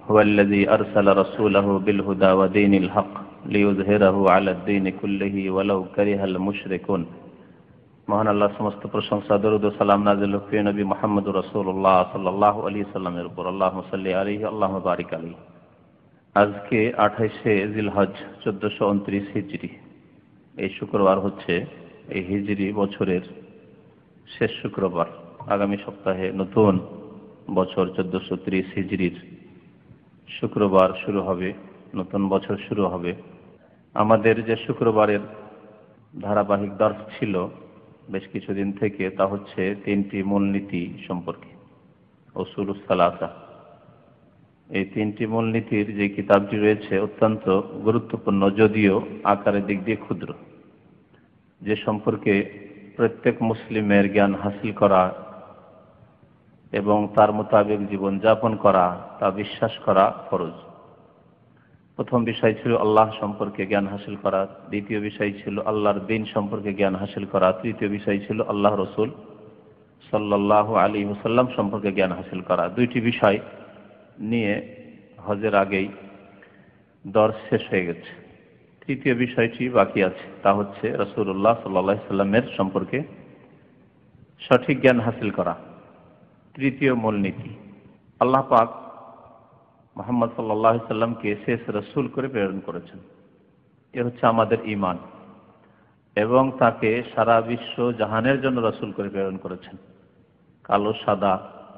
هو الذي أرسل رسوله بالهدى ودين الحق ليظهره على الدين كله ولو كره المشركون। মহান আল্লাহ সমস্ত প্রশংসা দরুদ ও সালাম নাযিল হোক প্রিয় নবী মুহাম্মদুর রাসূলুল্লাহ সাল্লাল্লাহু আলাইহি সাল্লামের উপর। আল্লাহুম্মা সাল্লি আলাইহি আল্লাহুম্মা বারিক আলাইহি। আজকে 28শে জিলহজ 1429 হিজরি। এই শুক্রবার হচ্ছে এই হিজরি বছরের শেষ শুক্রবার। আগামী সপ্তাহে নতুন বছর 1430 হিজরির শুক্রবার শুরু হবে, নতুন বছর শুরু হবে। আমাদের যে শুক্রবারের ধারাবাহিক দর্শ ছিল বেশ কিছুদিন থেকে, তা হচ্ছে 3টি মূলনীতি সম্পর্কে, উসুলুস সালাসা। এই 3টি মূলনীতির যে কিতাবটি রয়েছে অত্যন্ত গুরুত্বপূর্ণ, যদিও আকারের দিক দিয়ে ক্ষুদ্র, যে সম্পর্কে প্রত্যেক মুসলিমের জ্ঞান হাসিল করা এবং তার মোতাবেক জীবন যাপন করা, তা বিশ্বাস করা ফরজ। প্রথম বিষয় ছিল আল্লাহ সম্পর্কে জ্ঞান হাসিল করা, দ্বিতীয় বিষয় ছিল আল্লাহর দ্বীন সম্পর্কে জ্ঞান হাসিল করা, তৃতীয় বিষয় ছিল আল্লাহ রসুল সাল্লাল্লাহু আলাইহি ওয়াসাল্লাম সম্পর্কে জ্ঞান হাসিল করা। 2টি বিষয় নিয়ে হজের আগেই দর্শ শেষ হয়ে গেছে। তৃতীয় বিষয়টি বাকি আছে, তা হচ্ছে রাসূলুল্লাহ সাল্লাল্লাহু আলাইহি ওয়াসাল্লামের সম্পর্কে সঠিক জ্ঞান হাসিল করা। তৃতীয় মূলনীতি, আল্লাহ পাক মুহাম্মদ সাল্লাল্লাহু আলাইহি ওয়াসাল্লামকে শেষ রাসূল করে প্রেরণ করেছেন। এ হচ্ছে আমাদের ঈমান, এবং তাকে সারা বিশ্ব জাহানের জন্য রাসূল করে প্রেরণ করেছেন। কালো সাদা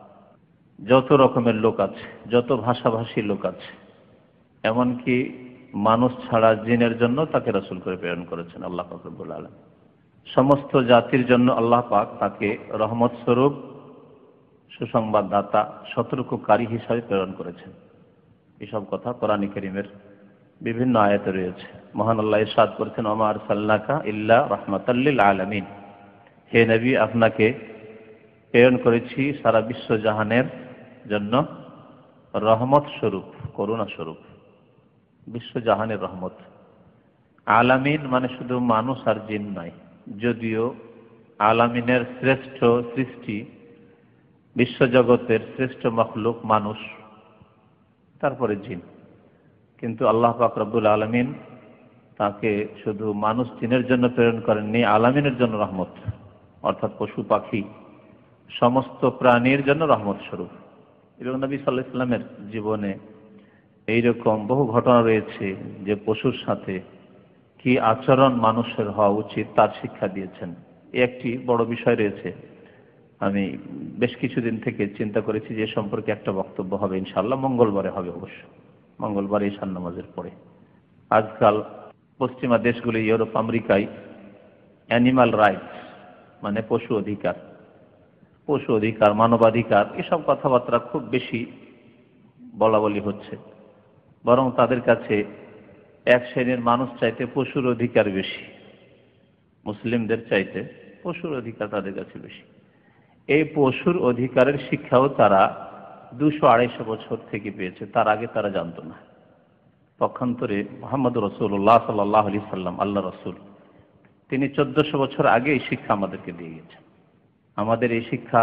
যত রকমের লোক আছে, যত ভাষাভাষী লোক আছে, এমনকি মানুষ ছাড়া জিনের জন্য তাকে রাসূল করে প্রেরণ করেছেন আল্লাহ পাক রব্বুল আলামিন। সমস্ত জাতির জন্য আল্লাহ পাক তাকে রহমত স্বরূপ, সুসংবাদদাতা, সতর্ককারী হিসাবে প্রেরণ করেছেন। এসব কথা কোরআন কারীমের বিভিন্ন আয়াতে রয়েছে। মহান আল্লাহ ইরশাদ করেছেন, ওমা আরসালনাকা ইল্লা রাহমাতাল লিল আলামিন। হে নবী, আপনাকে প্রেরণ করেছি সারা বিশ্ব জাহানের জন্য রহমত স্বরূপ, করুণা স্বরূপ, বিশ্ব জাহানের রহমত। আলামিন মানে শুধু মানুষ আর জিন নয়, যদিও আলামিনের শ্রেষ্ঠ সৃষ্টি, বিশ্বজগতের শ্রেষ্ঠ মখলুক মানুষ, তারপরে জিন, কিন্তু আল্লাহ পাক রব্বুল আলামিন তাকে শুধু মানুষ জিনের জন্য প্রেরণ করেননি, আলামিনের জন্য রহমত, অর্থাৎ পশু পাখি সমস্ত প্রাণীর জন্য রহমত স্বরূপ। এবং নবী সাল্লাল্লাহু আলাইহি ওয়াসাল্লামের জীবনে এইরকম বহু ঘটনা রয়েছে যে পশুর সাথে কি আচরণ মানুষের হওয়া উচিত তার শিক্ষা দিয়েছেন। একটি বড় বিষয় রয়েছে, আমি বেশ কিছুদিন থেকে চিন্তা করেছি যে সম্পর্কে একটা বক্তব্য হবে, ইনশাআল্লাহ মঙ্গলবারে হবে, অবশ্য মঙ্গলবার ঈশান নামাজের পরে। আজকাল পশ্চিমা দেশগুলি, ইউরোপ, আমেরিকায় অ্যানিমাল রাইটস মানে পশু অধিকার, মানবাধিকার, এসব কথাবার্তা খুব বেশি বলা বলি হচ্ছে। বরং তাদের কাছে এক শ্রেণীর মানুষ চাইতে পশুর অধিকার বেশি, মুসলিমদের চাইতে পশুর অধিকার তাদের কাছে বেশি। এই পশুর অধিকারের শিক্ষাও তারা 200-250 বছর থেকে পেয়েছে, তার আগে তারা জানতো না। পক্ষান্তরে মুহাম্মদুর রাসূলুল্লাহ সাল্লাল্লাহু আলাইহি সাল্লাম, আল্লাহ রাসূল, তিনি 1400 বছর আগে এই শিক্ষা আমাদেরকে দিয়ে গেছেন। আমাদের এই শিক্ষা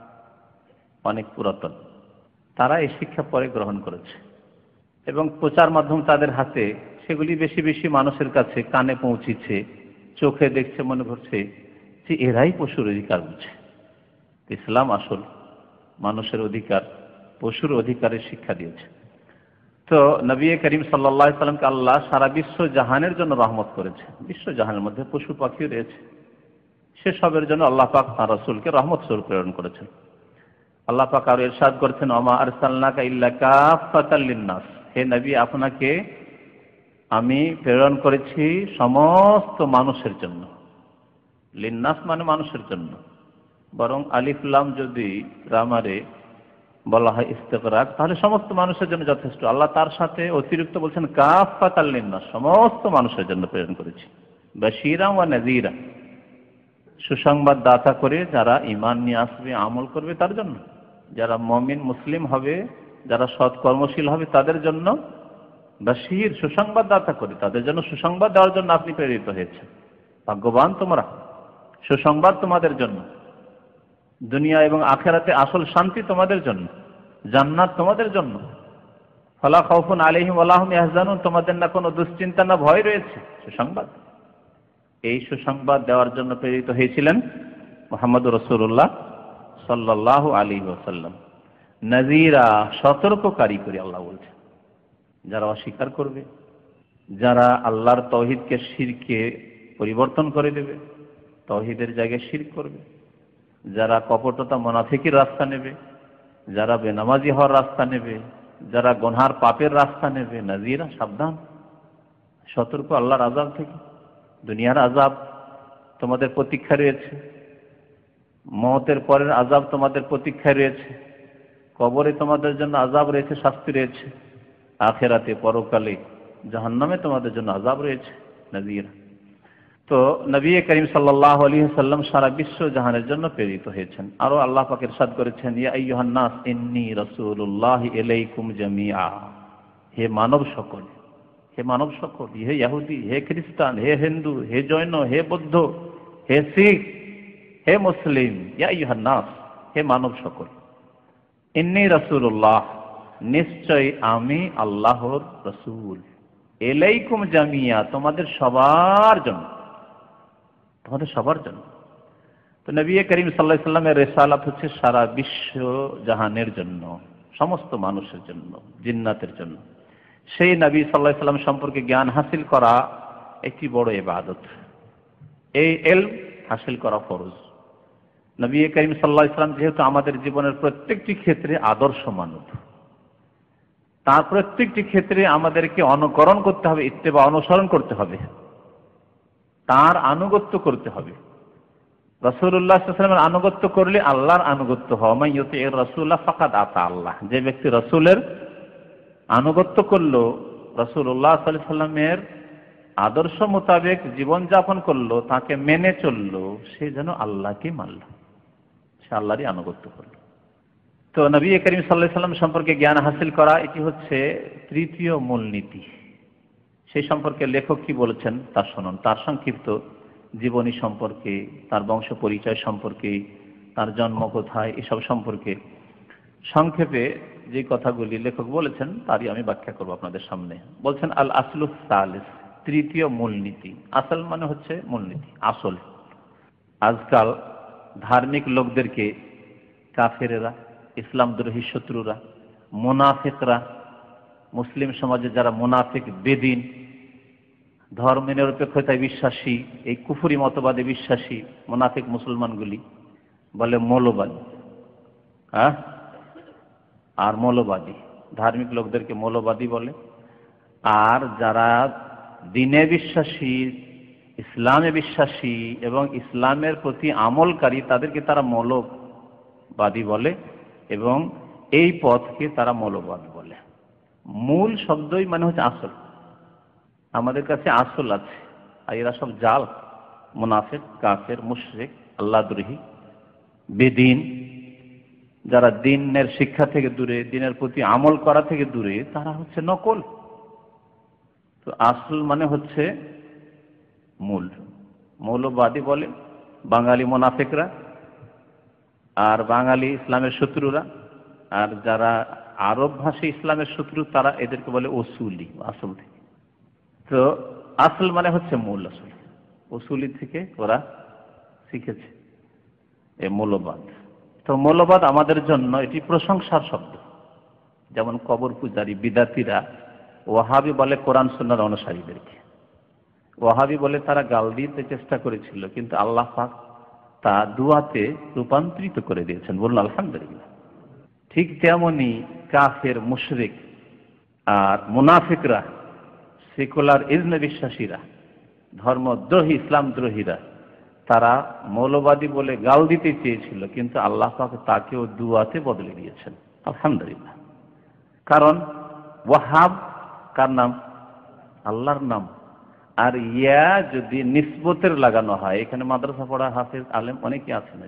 অনেক পুরাতন, তারা এই শিক্ষা পরে গ্রহণ করেছে এবং প্রচার মাধ্যম তাদের হাতে, সেগুলি বেশি বেশি মানুষের কাছে কানে পৌঁছেছে, চোখে দেখছে, মনে করছে যে এরাই পশুর অধিকার বুঝে। ইসলাম আসল মানুষের অধিকার, পশুর অধিকারের শিক্ষা দিয়েছে। তো নবী করিম সাল্লাল্লাহু আলাইহি সাল্লামকে আল্লাহ সারা বিশ্ব জাহানের জন্য রহমত করেছে। বিশ্ব জাহানের মধ্যে পশু পাখি রয়েছে, সেসবের জন্য আল্লাহ পাক তাঁর রাসূলকে রহমত স্বরূপ প্রেরণ করেছেন। আল্লাহ পাক আরো ইরশাদ করেছেন, ওমা আরসালনাকা ইল্লা কাফাতাল লিন্নাস। হে নবী, আপনাকে আমি প্রেরণ করেছি সমস্ত মানুষের জন্য। লিন্নাস মানে মানুষের জন্য, বরং আলিফ লাম যদি গ্রামারে বলা হয় ইস্তিগরাক, তাহলে সমস্ত মানুষের জন্য যথেষ্ট। আল্লাহ তার সাথে অতিরিক্ত বলছেন কাফাতাল লিন্নাস, সমস্ত মানুষের জন্য প্রেরণ করেছি। বাশীরা ওয়া নাযীরা, সুসংবাদ দাতা করে যারা ঈমান নিয়ে আসবে, আমল করবে তার জন্য, যারা মুমিন মুসলিম হবে, যারা সৎ কর্মশীল হবে তাদের জন্য বাশীর, সুসংবাদ দাতা করে তাদের জন্য সুসংবাদ দেওয়ার জন্য আপনি প্রেরিত হয়েছেন। ভাগ্যবান তোমরা, সুসংবাদ তোমাদের জন্য, দুনিয়া এবং আখেরাতে আসল শান্তি তোমাদের জন্য, জান্নাত তোমাদের জন্য। ফালা খাউফুন আলাইহিম ওয়া লা হুম ইয়াহজানুন, তোমাদের না কোনো দুশ্চিন্তা না ভয় রয়েছে। সুসংবাদ। এই সুসংবাদ দেওয়ার জন্য প্রেরিত হয়েছিলেন মুহাম্মদুর রাসূলুল্লাহ সাল্লাল্লাহু আলাইহি ওয়াসাল্লাম। নাযীরা, সতর্ককারী করে আল্লাহ বলছেন। যারা অস্বীকার করবে, যারা আল্লাহর তাওহীদকে শিরকে পরিবর্তন করে দেবে, তাওহীদের জায়গায় শিরক করবে, যারা কপটতা মুনাফিকের রাস্তা নেবে, যারা বেনামাজি হওয়ার রাস্তা নেবে, যারা গুনহার পাপের রাস্তা নেবে, নাযীরা, সাবধান, সতর্ক আল্লাহর আযাব থেকে। দুনিয়ার আযাব তোমাদের প্রতীক্ষায় রয়েছে, মওতের পরের আযাব তোমাদের প্রতীক্ষায় রয়েছে, কবরে তোমাদের জন্য আযাব রয়েছে, শাস্তি রয়েছে, আখিরাতে পরকালে জাহান্নামে তোমাদের জন্য আযাব রয়েছে। নাযীরা। তো নবী করিম সাল্লাল্লাহু আলাইহি ওয়াসাল্লাম সারা বিশ্ব জাহানের জন্য প্রেরিত হয়েছেন। আরো আল্লাহ পাক ইরশাদ করেছেন, ইয়া আইয়ুহান নাস ইন্নী রাসূলুল্লাহি ইলাইকুম জামিআ। হে মানব সকল, হে মানব সকল, হে ইহুদি, হে খ্রিস্টান, হে হিন্দু, হে জৈন, হে বৌদ্ধ, হে শিখ, হে মুসলিম, ইয়া আইয়ুহান নাস, হে মানব সকল, ইন্নী রাসূলুল্লাহ, নিশ্চয় আমি আল্লাহর রাসূল, ইলাইকুম জামিআ, তোমাদের সবার জন্য, তোমাদের সবার জন্য। তো নবী করিম সাল্লাল্লাহু আলাইহি ওয়াসাল্লামের রিসালাত হচ্ছে সারা বিশ্ব জাহানের জন্য, সমস্ত মানুষের জন্য, জিন্নাতের জন্য। সেই নবী সাল্লাল্লাহু আলাইহি ওয়াসাল্লাম সম্পর্কে জ্ঞান হাসিল করা একটি বড় ইবাদত। এই ইলম হাসিল করা ফরজ। নবী করিম সাল্লাল্লাহু আলাইহি ওয়াসাল্লাম যেহেতু আমাদের জীবনের প্রত্যেকটি ক্ষেত্রে আদর্শ মানব, তার প্রত্যেকটি ক্ষেত্রে আমাদেরকে অনুকরণ করতে হবে, ইত্তেবা, অনুসরণ করতে হবে, তার আনুগত্য করতে হবে। রাসূলুল্লাহ সাল্লাল্লাহু আলাইহি ওয়াসাল্লামের আনুগত্য করলে আল্লাহর আনুগত্য হয়। মান ইউতিইর রাসূলা ফাকাদ আতা আল্লাহ। যে ব্যক্তি রাসূলের আনুগত্য করলো, রাসূলুল্লাহ সাল্লাল্লাহু আলাইহি ওয়াসাল্লামের আদর্শ মোতাবেক জীবন যাপন করলো, তাকে মেনে চললো, সে যেন আল্লাহকে মানল, সে আল্লাহরই আনুগত্য করলো। তো নবী করিম সাল্লাল্লাহু আলাইহি ওয়াসাল্লাম সম্পর্কে জ্ঞান হাসিল করা এটি হচ্ছে তৃতীয় মূলনীতি। সেই সম্পর্কে লেখক কি বলেছেন তা শুনুন। তার সংক্ষিপ্ত জীবনী সম্পর্কে, তার বংশ পরিচয় সম্পর্কে, তার জন্ম কোথায়, এসব সম্পর্কে সংক্ষেপে যে কথাগুলি লেখক বলেছেন তারই আমি ব্যাখ্যা করব আপনাদের সামনে। বলছেন আল আসলুস সালিস, তৃতীয় মূলনীতি। আসল মানে হচ্ছে মূলনীতি, আসল। আজকাল ধার্মিক লোকদেরকে কাফেরেরা, ইসলামদ্রোহী শত্রুরা, মুনাফিকরা, মুসলিম সমাজে যারা মুনাফিক, বেদিন, ধর্ম নিরপেক্ষতায় বিশ্বাসী, এই কুফরি মতবাদে বিশ্বাসী মুনাফিক মুসলমানগুলি বলে মৌলবাদী। হ্যাঁ, আর মৌলবাদী, ধার্মিক লোকদেরকে মৌলবাদী বলে। আর যারা দ্বীনে বিশ্বাসী, ইসলামে বিশ্বাসী এবং ইসলামের প্রতি আমলকারী, তাদেরকে তারা মৌলবাদী বলে এবং এই পথকে তারা মৌলবাদ বলে। মূল শব্দই মানে হচ্ছে আসল। আমাদের কাছে আসল আছে, আর এরা সব জাল, মুনাফিক, কাফের, মুশরিক, আল্লাহদ্রোহী, বেদিন, যারা দ্বীনের শিক্ষা থেকে দূরে, দ্বীনের প্রতি আমল করা থেকে দূরে, তারা হচ্ছে নকল। তো আসল মানে হচ্ছে মূল। মৌলবাদী বলে বাঙালি মুনাফিকরা, আর বাঙালি ইসলামের শত্রুরা, আর যারা আরব ভাষী ইসলামের শত্রু তারা এদেরকে বলে উসুলি, আসল থেকে। তো আসল মানে হচ্ছে মূল, আসল উসুলি থেকে ওরা শিখেছে এই মৌলবাদ। তো মৌলবাদ আমাদের জন্য এটি প্রশংসার শব্দ। যেমন কবর পূজারী, বিদাতিরা, ওয়াহাবি বলে কোরআন সুন্নাহর অনুসারীদেরকে। ওয়াহাবি বলে তারা গাল দিতে চেষ্টা করেছিল, কিন্তু আল্লাহ পাক তা দুয়াতে রূপান্তরিত করে দিয়েছেন, বলুন আলহামদুলিল্লাহ। ঠিক তেমনি কাফের, মুশরিক আর মুনাফিকরা, সেকুলার ইজমে বিশ্বাসীরা, ধর্মদ্রোহী, ইসলামদ্রোহীরা, তারা মৌলবাদী বলে গাল দিতে চেয়েছিল, কিন্তু আল্লাহ পাক তাকেও দুয়াতে বদলে দিয়েছেন, আলহামদুলিল্লাহ। কারণ ওয়াহাব কার নাম? আল্লাহর নাম। আর ইয়া যদি নিসবতের লাগানো হয়, এখানে মাদ্রাসা পড়া হাফেজ আলেম অনেকে আছেন,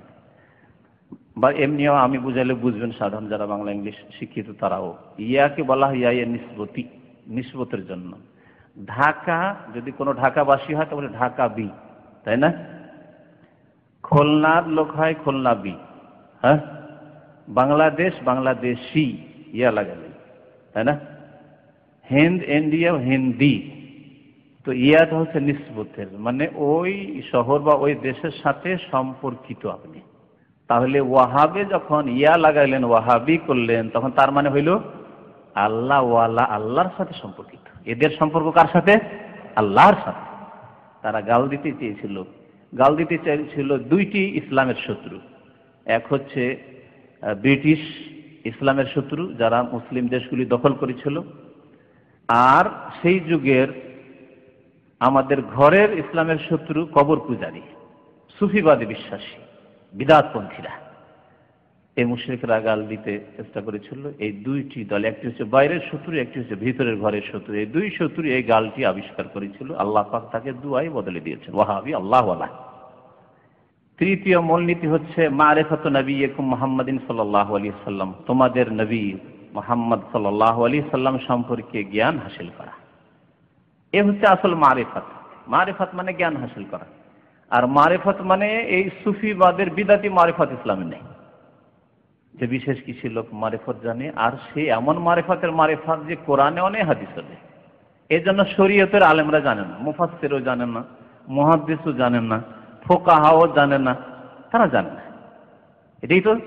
বা এমনিও আমি বুঝাইলে বুঝবেন, সাধারণ যারা বাংলা ইংলিশ শিক্ষিত তারাও, ইয়াকে বলা হয় ইয়া নিসবতি, নিসবতের জন্য। ঢাকা যদি কোনো ঢাকাবাসী হয় তাহলে ঢাকা বি, তাই না? খুলনার লোক হয় খুলনা বি, হ্যাঁ। বাংলাদেশ বাংলাদেশি, ইয়া লাগালে, তাই না? হিন্দ, ইন্ডিয়া, হিন্দি। তো ইয়াটা হচ্ছে নিসবতের, মানে ওই শহর বা ওই দেশের সাথে সম্পর্কিত আপনি। তাহলে ওয়াহাবে যখন ইয়া লাগাইলেন, ওয়াহাবি করলেন, তখন তার মানে হইল আল্লাহ ওয়ালা, আল্লাহর সাথে সম্পর্কিত। এদের সম্পর্ক কার সাথে? আল্লাহর সাথে। তারা গাল দিতে চেয়েছিল দুইটি ইসলামের শত্রু। এক হচ্ছে ব্রিটিশ ইসলামের শত্রু, যারা মুসলিম দেশগুলি দখল করেছিল, আর সেই যুগের আমাদের ঘরের ইসলামের শত্রু কবর পূজারী, সুফিবাদী বিশ্বাসী বিদআতপন্থীরা। এই মুশরিকরা গাল দিতে চেষ্টা করেছিল এই দুইটি দল, একটি হচ্ছে বাইরের শত্রু, একটি হচ্ছে ভিতরের ঘরের শত্রু। এই দুই শত্রু এই গালটি আবিষ্কার করেছিল। আল্লাহ পাক তাকে দুয়ায় বদলে দিয়েছেন, ওয়াহাবি আল্লাহ ওয়ালা। তৃতীয় মূলনীতি হচ্ছে মারিফাতু নবিয়্যিকুম মুহাম্মাদিন সাল্লাল্লাহু আলাইহি ওয়াসাল্লাম, তোমাদের নবী মুহাম্মদ সাল্লাল্লাহু আলাইহি সাল্লাম সম্পর্কে জ্ঞান হাসিল করা। এ হচ্ছে আসল মারিফাত। মারিফাত মানে জ্ঞান হাসিল করা। আর মারিফাত মানে এই সুফিবাদের বিদাতি মারিফাত ইসলামে নেই, যে বিশেষ কিছু লোক মারিফত জানে, আর সে এমন মারিফতের মারিফত যে কোরআনেও নেই, হাদিসেও নেই। এই জন্য শরীয়তের আলেমরা জানেন না, মুফাসসিরও জানেন না, মুহাদ্দিসও জানেন না, ফোকাহাও জানেন না, তারা জানে না। এটাই তো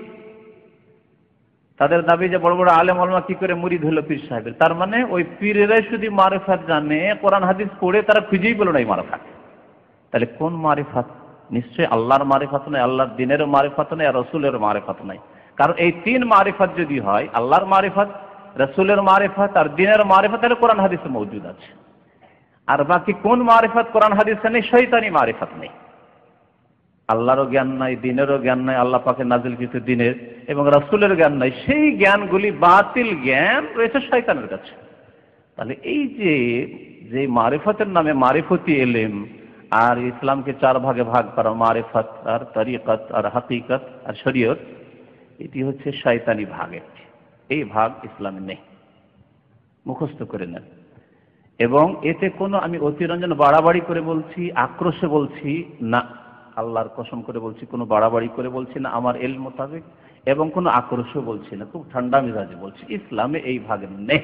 তাদের দাবি যে বড় বড় আলেম ওলামা কি করে মুরিদ হলো পীর সাহেবের। তার মানে ওই পীরেরাই শুধু মারিফত জানে, কোরআন হাদিস পড়ে তারা খুঁজেই পেল না এই মারিফত। তাহলে কোন মারিফত? নিশ্চয়ই আল্লাহর মারিফত নয়, আল্লাহর দ্বীনেরও মারিফত নয়, আর রাসূলের মারিফত নয়। কারণ এই তিন মারিফত যদি হয়, আল্লাহর মারিফত, রাসূলের মারিফত আর দ্বীনের মারিফত, তাহলে কোরআন হাদিসে মওজুদ আছে। আর বাকি কোন মারিফত কোরআন হাদিসে নেই? শয়তানি মারিফত নেই। আল্লাহরও জ্ঞান নাই, দ্বীনেরও জ্ঞান নাই, আল্লাহ পাকের নাজিলকৃত দ্বীনের এবং রাসূলের জ্ঞান নাই। সেই জ্ঞানগুলি বাতিল জ্ঞান রয়েছে শয়তানের কাছে। তাহলে এই যে মারিফতের নামে মারিফতি ইলম, আর ইসলামকে চার ভাগে ভাগ করা, মারিফত আর তরিকত আর হাকিকত আর শরীয়ত, এটি হচ্ছে শয়তানি ভাগ। এই ভাগ ইসলামে নেই, মুখস্থ করে নেন। এবং এতে কোনো আমি অতিরঞ্জন বাড়াবাড়ি করে বলছি, আক্রোশে বলছি না, আল্লাহর কসম করে বলছি, কোনো বাড়াবাড়ি করে বলছি না আমার এলম মোতাবেক, এবং কোনো আক্রোশও বলছি না, খুব ঠান্ডা মেজাজে বলছি। ইসলামে এই ভাগ নেই।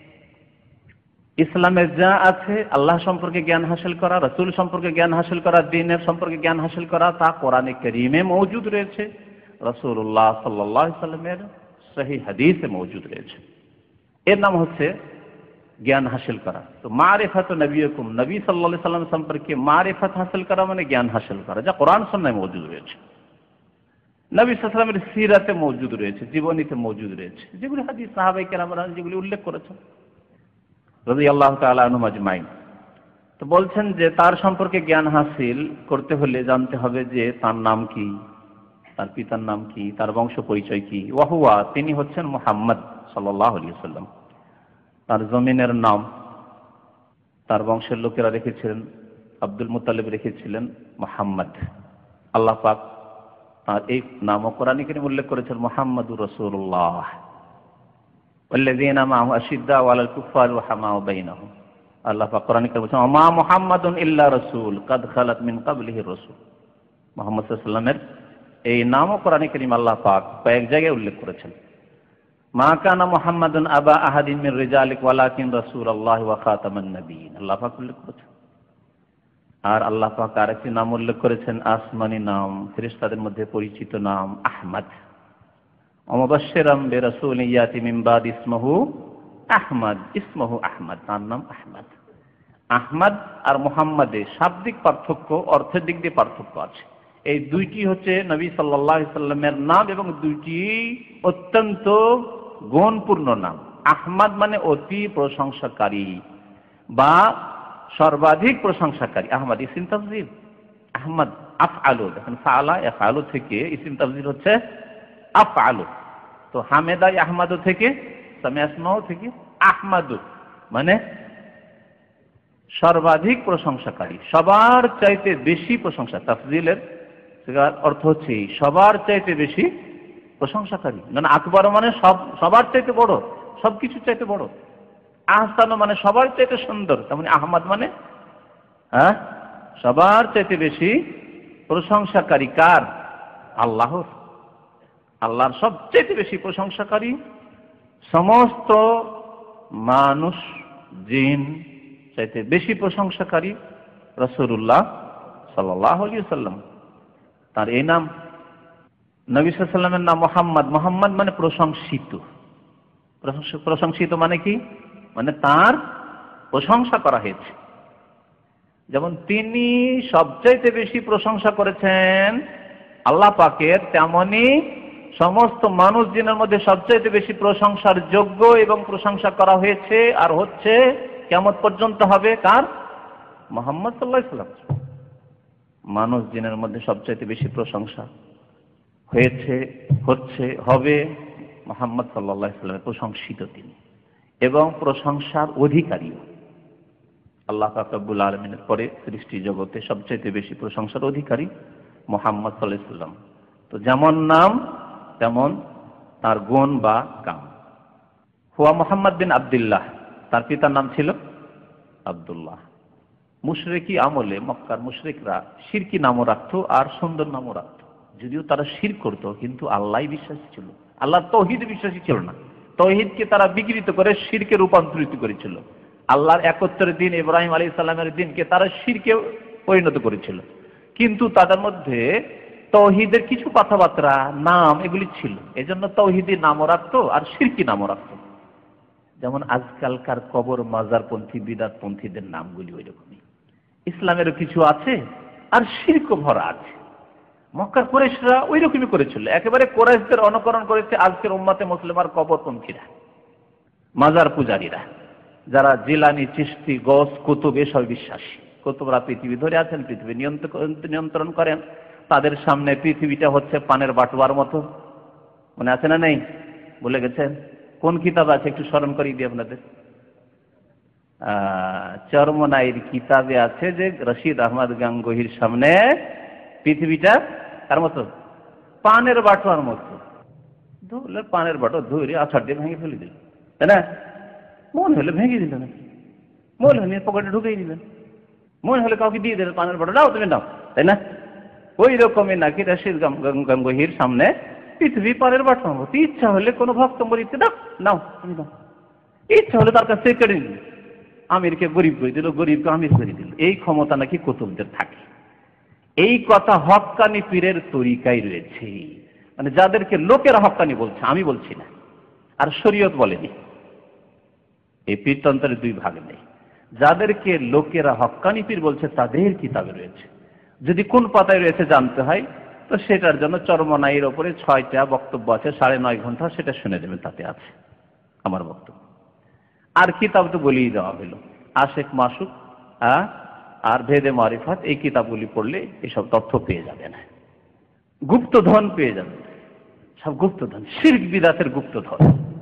ইসলামে যা আছে, আল্লাহ সম্পর্কে জ্ঞান হাসিল করা, রাসূল সম্পর্কে জ্ঞান হাসিল করা, দ্বীনের সম্পর্কে জ্ঞান হাসিল করা, তা কোরআনে কারীমে মওজুদ রয়েছে, রাসূলুল্লাহ সাল্লাল্লাহু আলাইহি সাল্লামের সহিহ হাদিসে মওজুদ রয়েছে। এর নাম হচ্ছে জ্ঞান হাসিল করা। তো মারিফাতু নবিয়্যিকুম, নবী সাল্লাল্লাহু আলাইহি সাল্লাম সম্পর্কে মারিফত হাসিল করা মানে জ্ঞান হাসিল করা, যা কোরআন সুন্নাহয় মওজুদ রয়েছে, নবী সাল্লাল্লাহু আলাইহি সাল্লামের সিরাতে মওজুদ রয়েছে, জীবনীতে মওজুদ রয়েছে, যেগুলি হাদিস সাহাবায়ে কেরামরা যেগুলি উল্লেখ করেছেন রাদিয়াল্লাহু তাআলা আনহুম আজমাইন। তো বলছেন যে তার সম্পর্কে জ্ঞান হাসিল করতে হলে জানতে হবে যে তার নাম কি, তার পিতার নাম কি, তার বংশ পরিচয় কি। ওয়াহুয়া, তিনি হচ্ছেন মুহাম্মদ সাল্লাল্লাহু আলাইহি ওয়াসাল্লাম। তার জমিনের নাম তার বংশের লোকেরা রেখেছিলেন, আব্দুল মুত্তালিব রেখেছিলেন মুহাম্মদ। আল্লাহ পাক তার এই নামও কোরআনে কারীমে উল্লেখ করেছেন, মুহাম্মাদুর রাসূলুল্লাহ ওয়াল্লাযীনা মা'আহু আশিদ্দাউ আলাল কুফফারি রুহামাউ বাইনাহুম। আল্লাহ পাক কোরআনে কারীমে বলেছেন, মা মুহাম্মাদুন ইল্লা রাসূল কাদ খালাত মিন ক্বাবলিহি রাসূল। মুহাম্মদ সাল্লাল্লাহু আলাইহি ওয়াসাল্লামের এই নামও কোরআনে কারীমে আল্লাহ পাক কয়েক জায়গায় উল্লেখ করেছেন। মা কানা মুহাম্মাদুন আবা আহাদিন মির রিজালিক ওয়ালাকিন রাসূলুল্লাহ ওয়া খাতামান নবিয়্যিন, আল্লাহ পাক উল্লেখ করেছেন। আর আল্লাহ পাক আরেকটি নাম উল্লেখ করেছেন, আসমানি নাম, ফেরেশতাদের মধ্যে পরিচিত নাম আহমদ। ওয়াবাশশিরাম বিরাসূলিন ইয়াতি মিন বাদি ইসমুহু আহমদ, ইসমুহু আহমদ, তার নাম আহমদ। আহমদ আর মুহাম্মাদে শাব্দিক পার্থক্য, অর্থের দিক দিয়ে পার্থক্য আছে। এই দুইটি হচ্ছে নবী সাল্লাল্লাহু আলাইহি সাল্লামের নাম, এবং দুইটি অত্যন্ত গুণপূর্ণ নাম। আহমদ মানে অতি প্রশংসাকারী বা সর্বাধিক প্রশংসাকারী। আহমদ ইসিম তাফজিল, আহমদ আফআলু, দেখেন ফাআলা ইয়াফআলু থেকে ইসিম তাফজিল হচ্ছে আফআলু। তো হামেদা আহমদ থেকে, সামিআসমু থেকে আহমদু মানে সর্বাধিক প্রশংসাকারী, সবার চাইতে বেশি প্রশংসা। তাফজিলের অর্থ হচ্ছে সবার চাইতে বেশি প্রশংসাকারী। মানে আকবর মানে সবার চাইতে বড়, সবকিছু চাইতে বড়। আহসান মানে সবার চাইতে সুন্দর। তেমনি আহমদ মানে সবার চাইতে বেশি প্রশংসাকারী। কার? আল্লাহর। আল্লাহর সবচেয়ে বেশি প্রশংসাকারী। সমস্ত মানুষ জিন চাইতে বেশি প্রশংসাকারী রাসূলুল্লাহ সাল্লাল্লাহু আলাইহি ওয়াসাল্লাম। তার এই নাম, নবী সাল্লাল্লাহু আলাইহি ওয়াসাল্লামের নাম মুহাম্মদ। মুহাম্মদ মানে প্রশংসিত। প্রশংসিত মানে কি? মানে তার প্রশংসা করা হয়েছে। যেমন তিনি সবচাইতে বেশি প্রশংসা করেছেন আল্লাহ পাকের, তেমনি সমস্ত মানুষ জিনের মধ্যে সবচাইতে বেশি প্রশংসার যোগ্য এবং প্রশংসা করা হয়েছে আর হচ্ছে, কিয়ামত পর্যন্ত হবে কার? মুহাম্মদ সাল্লাল্লাহু আলাইহি ওয়াসাল্লাম। মানুষ জিনের মধ্যে সবচাইতে বেশি প্রশংসা হয়েছে, হচ্ছে, হবে মুহাম্মদ সাল্লাল্লাহু আলাইহি ওয়াসাল্লামের। প্রশংসিত তিনি এবং প্রশংসার অধিকারীও। আল্লাহ পাক রব্বুল আলামিনের পরে সৃষ্টি জগতে সবচাইতে বেশি প্রশংসার অধিকারী মুহাম্মদ সাল্লাল্লাহু আলাইহি ওয়াসাল্লাম। তো যেমন নাম তেমন তার গুণ বা কাম। হুয়া মুহাম্মদ বিন আব্দুল্লাহ, তার পিতার নাম ছিল আব্দুল্লাহ। মুশরিকি আমলে মক্কার মুশরিকরা শিরকি নামও রাখতো আর সুন্দর নামও রাখতো। যদিও তারা শিরক করত, কিন্তু আল্লাহই বিশ্বাসী ছিল, আল্লাহ তৌহিদ বিশ্বাসী ছিল না। তৌহিদকে তারা বিকৃত করে শিরকে রূপান্তরিত করেছিল। আল্লাহর একত্রের দিন, ইব্রাহিম আলাইহিস সালামের দিনকে তারা শিরকে পরিণত করেছিল। কিন্তু তাদের মধ্যে তৌহিদের কিছু কথাবার্তা, নাম এগুলি ছিল, এজন্য তৌহিদি নামও রাখতো আর শিরকি নামও রাখতো। যেমন আজকালকার কবর মাজারপন্থী বিদআতপন্থীদের নামগুলি ওই রকমই। ইসলামেরও কিছু আছে আর শিরকও ভরা আছে। মক্কার কুরাইশরা ওই রকমই করেছিল, একেবারে কুরাইশদের অনুকরণ করেছে আজকের উম্মতে মুসলিমার কবরপন্থীরা, মাজার পূজারীরা, যারা জিলানি, চিশতি, গৌস, কুতুব এসব বিশ্বাসী। কুতুবরা পৃথিবী ধরে আছেন, পৃথিবী নিয়ন্ত্রণ করেন। তাদের সামনে পৃথিবীটা হচ্ছে পানের বাটুয়ার মতো। মনে আছে না? নেই? বলে গেছেন? কোন কিতাব আছে একটু স্মরণ করিয়ে দিই আপনাদের। চরমনাইর কিতাবে আছে যে রশিদ আহমদ গাঙ্গুহির সামনে পৃথিবীটা তার মতো, পানের বাটুয়ার মতো। ধরলে পানের বাটো ধরে আছাড় দিয়ে ভেঙে ফেলে দিল, তাই না? মন হলে ভেঙে দিলেন, মনে হলে পকেটে ঢুকিয়ে দিলেন, মনে হলে কাউকে দিয়ে দিলেন পানের বাটো, নাও তুমি নাও, তাই না? ওই রকমই নাকি রশিদ গাঙ্গুহির সামনে পৃথিবী পানের বাটুয়ার মতো। ইচ্ছা হলে কোনো ভক্ত মরিতে দাও, নাও তুমি নাও। ইচ্ছা হলে তার কাছে কেড়ে নিল, আমিরকে গরিব করে দিল, গরিবকে আমির করে দিল। এই ক্ষমতা নাকি কুতুবদের থাকে। এই কথা হক্কানি পীরের তরিকায় রয়েছে, মানে যাদেরকে লোকেরা হক্কানি বলছে, আমি বলছি না, আর শরীয়ত বলেনি। এই পীরতন্ত্রের দুই ভাগ নেই। যাদেরকে লোকেরা হক্কানি পীর বলছে তাদের কিতাবে রয়েছে। যদি কোন পাতায় রয়েছে জানতে হয় তো সেটার জন্য চরমনাইয়ের ওপরে 6টা বক্তব্য আছে, 9.5 ঘন্টা, সেটা শুনে দেবেন, তাতে আছে আমার বক্তব্য। আর কিতাব তো বলেই দেওয়া হলো, আশেক মাসুক আর ভেদে মারিফাত, এই কিতাবগুলি পড়লে এসব তথ্য পেয়ে যাবেন। গুপ্তধন পেয়ে যাবেন, সব গুপ্তধন, শিরক বিদআতের গুপ্তধন।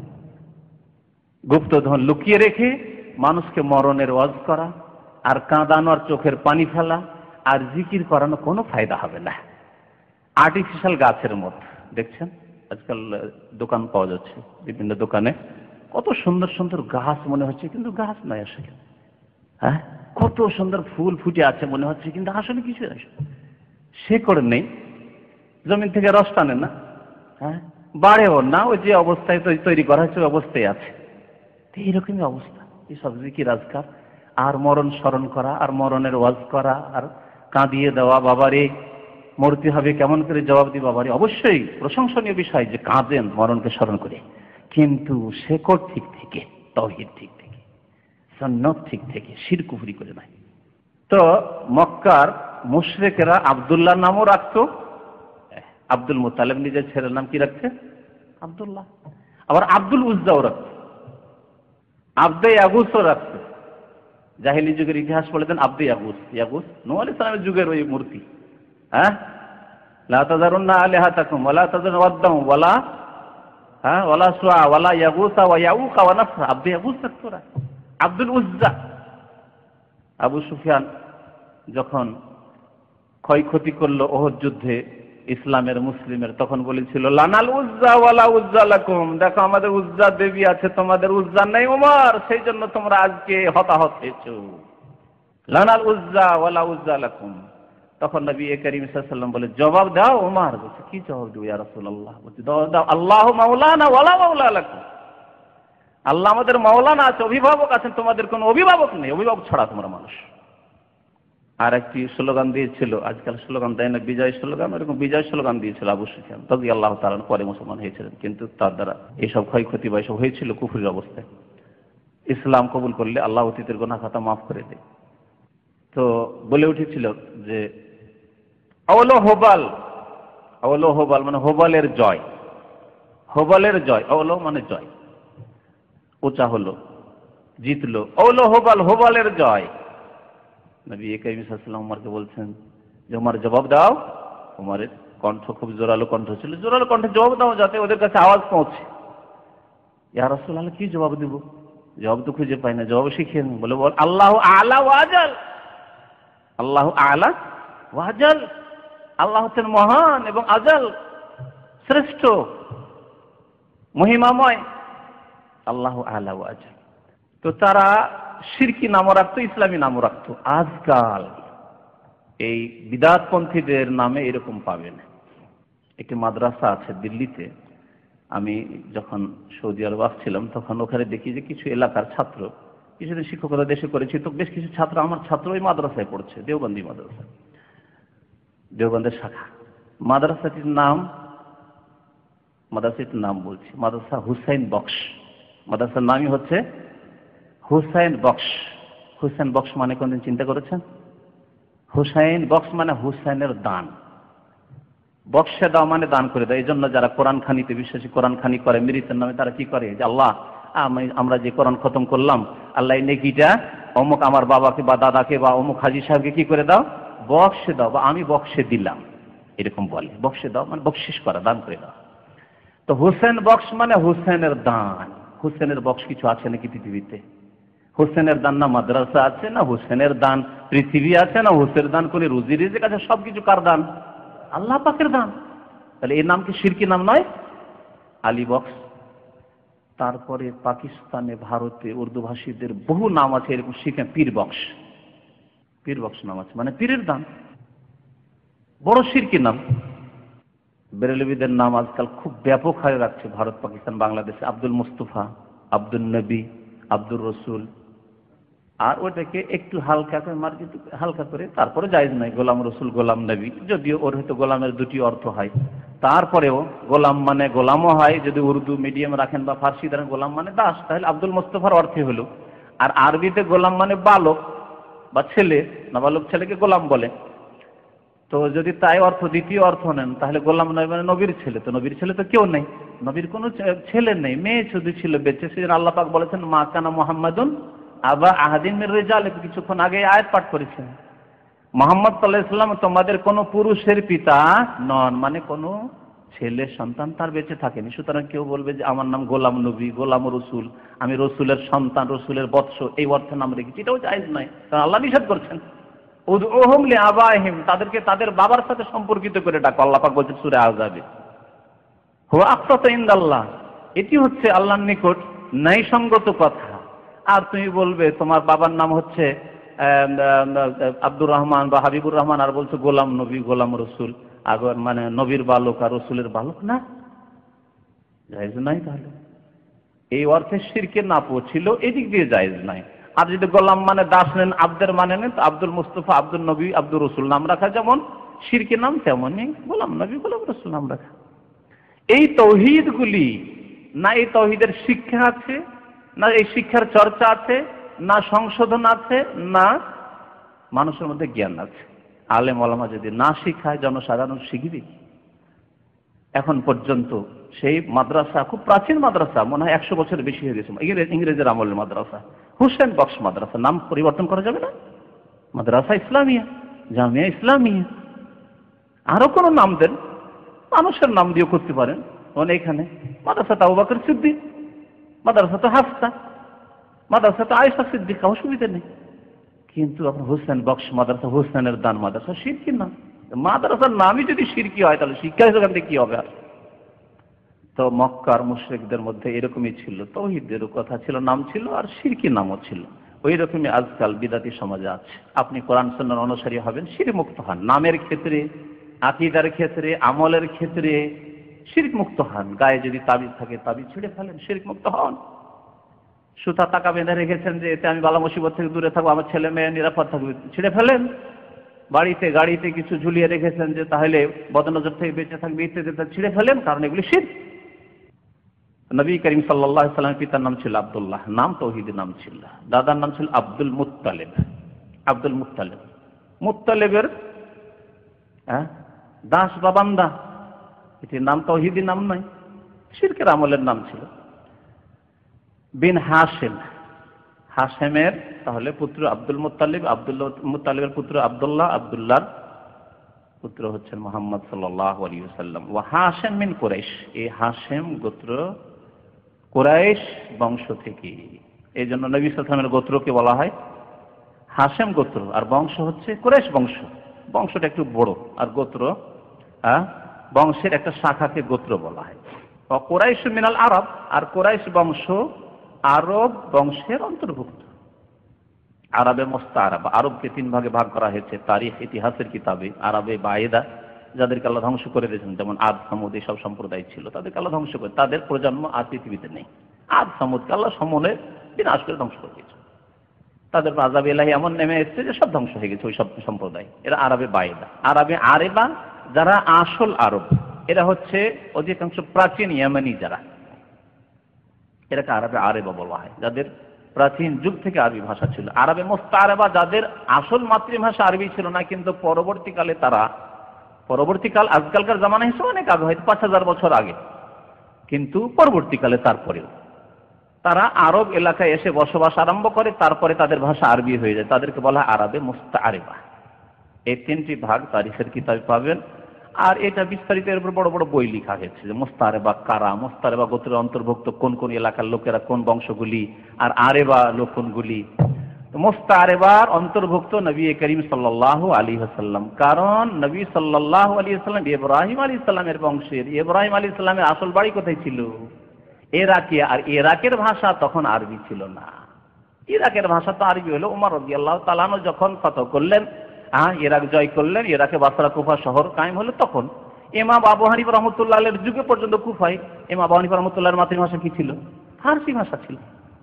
গুপ্তধন লুকিয়ে রেখে মানুষকে মরণের ওয়াজ করা আর কাঁদানো আর চোখের পানি ফেলা আর জিকির করানো কোনো ফায়দা হবে না। আর্টিফিশিয়াল গাছের মধ্যে দেখছেন আজকাল দোকান পাওয়া যাচ্ছে, বিভিন্ন দোকানে কত সুন্দর সুন্দর গাছ মনে হচ্ছে, কিন্তু গাছ নয় আসলে। হ্যাঁ, কত সুন্দর ফুল ফুটে আছে মনে হচ্ছে, কিন্তু আসলে কিছু শেকড় নেই, জমিন থেকে রস টানে না, হ্যাঁ, বাড়েও না, ওই যে অবস্থায় তৈরি করা হয়েছে ওই অবস্থায় আছে। এইরকমই অবস্থা। এই সব জিকির আজকার আর মরণ স্মরণ করা আর মরণের ওয়াজ করা আর কাঁদিয়ে দেওয়া, বাবারে মরতে হবে, কেমন করে জবাব দিই বাবারে। অবশ্যই প্রশংসনীয় বিষয় যে কাঁদেন মরণকে স্মরণ করে, কিন্তু শেকড় ঠিক থেকে, তাওহীদ ঠিক থেকে, সুন্নাত ঠিক থেকে, শিরক কুফরি করে নাই। তো মক্কার মুশরিকেরা আব্দুল্লাহ নামও রাখতো। আব্দুল মুত্তালিব নিজের ছেলের নাম কি রাখছে? আব্দুল্লাহ। আবার আব্দুল উজ্জাও রাখতো, আব্দে ইয়াগুসও রাখতো। জাহিলি যুগের ইতিহাস পড়ে দেন, আব্দে ইয়াগুস, ইয়াগুস নূহ আলাইহিস সালামের যুগের ওই মূর্তি। হ্যাঁ, লা তাযারুন্না আলিহাতাকুম ওয়া লা তাযারু ওয়াদ্দাম ওয়ালা ওয়ালা সুআ ওয়ালা ইয়াগুসা ওয়া ইয়াউকা ওয়া নাসরা, আব্দে ইয়াগুস রাখতো। আব্দুল উজ্জা, আবু সুফিয়ান যখন ক্ষয়ক্ষতি করলো ওহদ যুদ্ধে ইসলামের মুসলিমের, তখন বলেছিল লানাল উজ্জা ওয়ালা উজ্জা লাকুম, দেখো আমাদের উজ্জা দেবী আছে, তোমাদের উজ্জা নেই ওমর, সেই জন্য তোমরা আজকে হতাহত হয়েছো। লানাল উজ্জা ওয়ালা উজ্জা লাকুম। তখন নবী করিম সাল্লাল্লাহু আলাইহি ওয়াসাল্লাম বলে, জবাব দাও। ওমর বলছে, কি জবাব দেব ইয়া রাসূলুল্লাহ? বলছে, দাও আল্লাহু মাওলানা ওয়ালা মাওলা লাকুম, আল্লাহ আমাদের মাওলানা আছে, অভিভাবক আছেন, তোমাদের কোনো অভিভাবক নেই, অভিভাবক ছাড়া তোমরা মানুষ। আর একটি স্লোগান দিয়েছিল, আজকাল স্লোগান দেয় না, বিজয় স্লোগান, এরকম বিজয় স্লোগান দিয়েছিল আবু সুফিয়ান রাদিয়াল্লাহু তাআলা, পরে মুসলমান হয়েছিলেন, কিন্তু তার দ্বারা এইসব ক্ষয়ক্ষতি বা এসব হয়েছিল কুফরির অবস্থায়। ইসলাম কবুল করলে আল্লাহ অতীতের গুনাহ খাতা মাফ করে দেয়। তো বলে উঠেছিল যে আওলো হোবাল, আওলো হোবাল মানে হোবালের জয়, হোবালের জয়, আওলো মানে জয়, উঁচা হলো, জিতলো, আওলো হোবাল, হোবালের জয়। নবী কারীম সাল্লাল্লাহু আলাইহি ওয়াসাল্লাম ওমরকে বলছেন যে ওমর জবাব দাও। ওমরের কণ্ঠ খুব জোরালো কণ্ঠ ছিল, জোরালো কণ্ঠে জবাব দাও যাতে ওদের কাছে আওয়াজ পৌঁছে। ইয়া রাসূলুল্লাহ, কি জবাব দেব? জবাব তো খুঁজে পাই না, জবাব শিখিয়ে নেন। বলে বল আল্লাহু আ'লা ওয়া আজাল, আল্লাহু আ'লা ওয়া আজাল, আল্লাহ হচ্ছেন মহান এবং আজাল, শ্রেষ্ঠ, মহিমাময়, আল্লাহু আ'লা ওয়া আজাল। তো তারা শিরকি নামও রাখতো, ইসলামী নামও রাখতো। আজকাল এই বিদআতপন্থীদের নামে এরকম পাবেন। একটি মাদ্রাসা আছে দিল্লিতে, আমি যখন সৌদি আরব আসছিলাম তখন ওখানে দেখি যে কিছু এলাকার ছাত্র, কিছুদিন শিক্ষকতা দেশে করেছি, তো বেশ কিছু ছাত্র, আমার ছাত্র ওই মাদ্রাসায় পড়ছে, দেওবন্দি মাদ্রাসা, দেওবন্দের শাখা। মাদ্রাসাটির নাম বলছি, মাদ্রাসা হুসাইন বক্স। মাদ্রাসার নামই হচ্ছে হুসাইন বক্স। হুসাইন বক্স মানে কোনদিন চিন্তা করেছেন? হুসাইন বক্স মানে হুসাইনের দান। বক্সে দাও মানে দান করে দেয়। এই জন্য যারা কোরআন খানিতে বিশ্বাসী, কোরআন খানি করে মৃতের নামে, তারা কি করে যে আল্লাহ আমরা যে কোরআন খতম করলাম, আল্লাহ এই নেকিটা অমুক আমার বাবাকে বা দাদাকে বা অমুক হাজী সাহেবকে কি করে দাও, বক্সে দাও, বা আমি বক্সে দিলাম, এরকম বলে। বক্সে দাও মানে বকশিশ করা, দান করে দাও। তো হুসেন বক্স মানে হুসেনের দান। হুসেনের বক্স কিছু আছে নাকি পৃথিবীতে? হুসেনের দান না মাদ্রাসা আছে, না হুসেনের দান পৃথিবী আছে, না হুসেনের দান কোন রুজি রিজিক আছে? সবকিছু কার দান? আল্লাহ পাকের দান। তাহলে এর নাম কি শিরকি নাম নয়? আলী বক্স। তারপরে পাকিস্তানে, ভারতে উর্দু ভাষীদের বহু নাম আছে এরকম শিখে, পীর বক্স। পীর বক্স নাম আছে, মানে পীরের দান, বড় শিরকি নাম। বেরেলবিদের নাম আজকাল খুব ব্যাপক হয়ে রাখছে ভারত, পাকিস্তান, বাংলাদেশে। আব্দুল মুস্তফা, আব্দুল নবী, আব্দুর রসুল। আর ওটাকে একটু হালকা করে মার্জিত, হালকা করে, তারপরে জায়েজ নাই গোলাম রসুল, গোলাম নবী, যদিও ওর হয়তো গোলামের দুটি অর্থ হয়। তারপরেও গোলাম মানে গোলামও হয়, যদি উর্দু মিডিয়াম রাখেন বা ফার্সি ধরেন গোলাম মানে দাস, তাহলে আব্দুল মুস্তফার অর্থে হলো। আর আরবিতে গোলাম মানে বালক বা ছেলে, নাবালক ছেলেকে গোলাম বলে। তো যদি তাই অর্থ, দ্বিতীয় অর্থ নেন, তাহলে গোলাম নয় মানে নবীর ছেলে। তো নবীর ছেলে তো কেউ নেই, নবীর কোনো ছেলে নেই, মেয়ে শুধু ছিল বেঁচে। সেজন্য আল্লাহ পাক বলেছেন মা কানা মুহাম্মাদুন আবা আহাদিন মির রিজালিকুম, কিছুক্ষণ আগে আয়াত পাঠ করেছেন। মুহাম্মদ সাল্লাল্লাহু আলাইহি ওয়াসাল্লাম তোমাদের কোনো পুরুষের পিতা নন, মানে কোনো ছেলে সন্তান তার বেঁচে থাকেনি। সুতরাং কেউ বলবে যে আমার নাম গোলাম নবী, গোলাম রসুল, আমি রসুলের সন্তান, রসুলের বৎস, এই অর্থে নাম রেখেছি, এটাও জায়েজ নয়, কারণ আল্লাহ নিষেধ করছেন। উদউহুম লিআবাইহিম, তাদেরকে তাদের বাবার সাথে সম্পর্কিত করে ডাকো। আল্লাহ পাক বলেছেন সূরা আহজাবে, হুয়া আকসাতু ইনদাল্লাহ, এটি হচ্ছে আল্লাহর নিকট ন্যায়সঙ্গত কথা। আর তুমি বলবে তোমার বাবার নাম হচ্ছে আব্দুর রহমান বা হাবিবুর রহমান, আর বলছো গোলাম নবী, গোলাম রসুল, আগর মানে নবীর বালক আর রসুলের বালক, না, জায়েজ নাই। তাহলে এই অর্থে শিরকে না পৌঁছিল, এদিক দিয়ে জায়েজ নাই। আর যদি গোলাম মানে দাস নেন, আব্দের মানে নেন, তো আব্দুল মুস্তফা, আব্দুল নবী, আব্দুর রসুল নাম রাখা যেমন শিরকি নাম, তেমনই গোলাম নবী, গোলাম রসুল নাম রাখা। এই তৌহিদগুলি, না এই তৌহিদের শিক্ষা আছে, না এই শিক্ষার চর্চা আছে, না সংশোধন আছে, না মানুষের মধ্যে জ্ঞান আছে। আলেম ওলামা যদি না শিখায়, জনসাধারণ শিখবে কি? এখন পর্যন্ত সেই মাদ্রাসা, খুব প্রাচীন মাদ্রাসা, মনে হয় 100 বছরের বেশি হয়ে গেছে, ইংরেজের আমলের মাদ্রাসা, হুসেন বক্স মাদ্রাসা। নাম পরিবর্তন করা যাবে না? মাদ্রাসা ইসলামিয়া, জামিয়া ইসলামিয়া, আরো কোনো নাম দেন, মানুষের নাম দিয়ে করতে পারেন। মানে এখানে মাদ্রাসা আবু বকর সিদ্দিক, মাদ্রাসা তো হাফসা, মাদ্রাসা তো আয়েশা সিদ্দিকা, অসুবিধা নেই। কিন্তু আপনার হুসেন বক্স মাদ্রাসা, হুসেনের দান মাদ্রাসা, শিরকি নাম। মাদ্রাসার নামই যদি শিরকি হয়, তাহলে শিক্ষা সেখান থেকে কি হবে? আর তো মক্কার মুশরিকদের মধ্যে এরকমই ছিল, তাওহীদের কথা ছিল, নাম ছিল, আর শিরকি নামও ছিল। ওই রকমই আজকাল বিদাতি সমাজে আছে। আপনি কোরআন সুন্নাহর অনুসারী হবেন, শিরক মুক্ত হন। নামের ক্ষেত্রে, আকীদার ক্ষেত্রে, আমলের ক্ষেত্রে শিরক মুক্ত হন। গায়ে যদি তাবিজ থাকে, তাবিজ ছেড়ে ফেলেন, শিরক মুক্ত হন। সুতা টাকা বেঁধে রেখেছেন যে এতে আমি বালা মুসিবত থেকে দূরে থাকবো, আমার ছেলে মেয়ে নিরাপদ থাকবে, ছিঁড়ে ফেলেন। বাড়িতে গাড়িতে কিছু ঝুলিয়ে রেখেছেন যে তাহলে বদনজর থেকে বেঁচে থাকবে, ইত্যাদি, ছিঁড়ে ফেলেন, কারণ এগুলি শিরক। নবী করিম সাল্লাল্লাহু আলাইহি ওয়াসাল্লামের পিতার নাম ছিল আব্দুল্লাহ, নাম তৌহিদি নাম ছিল। দাদার নাম ছিল আব্দুল মুত্তালিব। আব্দুল মুত্তালিব, মুত্তালিবের দাস বা বান্দা, এটির নাম তৌহিদি নাম নয়, শিরকের আমলের নাম ছিল। বিন হাশিম, হাশেমের তাহলে পুত্র আব্দুল মুত্তালিব, আব্দুল মুত্তালিবের পুত্র আব্দুল্লাহ, আব্দুল্লাহর পুত্র হচ্ছেন মুহাম্মদ সাল্লাল্লাহু আলাইহি ওয়াসাল্লাম। ওয়া হাশেম মিন কুরাইশ, এই হাশেম গোত্র কুরাইশ বংশ থেকে। এই জন্য নবী সাল্লাল্লাহু আলাইহি ওয়াসাল্লামের গোত্রকে বলা হয় হাশেম গোত্র, আর বংশ হচ্ছে কুরাইশ বংশ। বংশটা একটু বড়, আর গোত্র বংশের একটা শাখাকে গোত্র বলা হয়। কুরাইশ মিনাল আরব, আর কুরাইশ বংশ আরব বংশের অন্তর্ভুক্ত। আরবে মুস্তাআরাব, আরবকে তিন ভাগে ভাগ করা হয়েছে তারিখ ইতিহাসের কিতাবে। আরবে বায়েদা, যাদেরকে আল্লাহ ধ্বংস করে দিয়েছেন, যেমন আদ সামুদ এইসব সম্প্রদায় ছিল, তাদেরকে আল্লাহ ধ্বংস করে, তাদের প্রজন্ম আর পৃথিবীতে নেই। আদ সামুদকে আল্লাহ সমনে বিনাশ করে ধ্বংস করে দিয়েছে, তাদের আযাব ইলাহি এমন নেমে এসেছে যে সব ধ্বংস হয়ে গেছে ওই সব সম্প্রদায়। এরা আরবে বায়েদা। আরবে আরেবা, যারা আসল আরব, এরা হচ্ছে অধিকাংশ প্রাচীন ইয়ামানি যারা, এটাকে আরবে আরেবা বলা হয়, যাদের প্রাচীন যুগ থেকে আরবি ভাষা ছিল। আরবে মুস্তাআরাবা, যাদের আসল মাতৃভাষা আরবি ছিল না, কিন্তু পরবর্তীকালে তারা, পরবর্তীকাল আজকালকার জামানা হিসেবে অনেক আগে, হয়তো 5000 বছর আগে, কিন্তু পরবর্তীকালে তারপরেও তারা আরব এলাকায় এসে বসবাস আরম্ভ করে, তারপরে তাদের ভাষা আরবি হয়ে যায়, তাদেরকে বলা হয় আরবে মুস্তাআরাবা। এই তিনটি ভাগ তারিখের কিতাবে পাবেন। আর এটা বিস্তারিত এর উপর বড় বড় বই লেখা হয়েছে যে মুস্তাআরাবা কারা, মুস্তাআরাবা গোত্রের অন্তর্ভুক্ত কোন কোন এলাকার লোকেরা, কোন বংশগুলি, আর আরেবা লোক কোনগুলি। মুস্তাআরাবার অন্তর্ভুক্ত নবী করিম সাল্লাল্লাহু আলাইহি ওয়াসাল্লাম, কারণ নবী সাল্লাল্লাহু আলাইহি ওয়াসাল্লাম ইব্রাহিম আলাইহিস সালামের বংশের। ইব্রাহিম আলাইহিস সালামের আসল বাড়ি কোথায় ছিল? ইরাকে। আর ইরাকের ভাষা তখন আরবি ছিল না, ইরাকের ভাষা তো আরবি হলো ওমর রাদিয়াল্লাহু তাআলা আনহু যখন ফতহ করলেন, ইরাক জয় করলেন, ইরাকে বাসরা কুফা শহর কায়েম হলো, তখন ইমাম আবু হানিফা রাহমাতুল্লাহ আলাইহির যুগে পর্যন্ত কুফায় ইমাম আবু হানিফা রাহমাতুল্লাহর মাতৃভাষা কি ছিল? ফারসি ভাষা ছিল।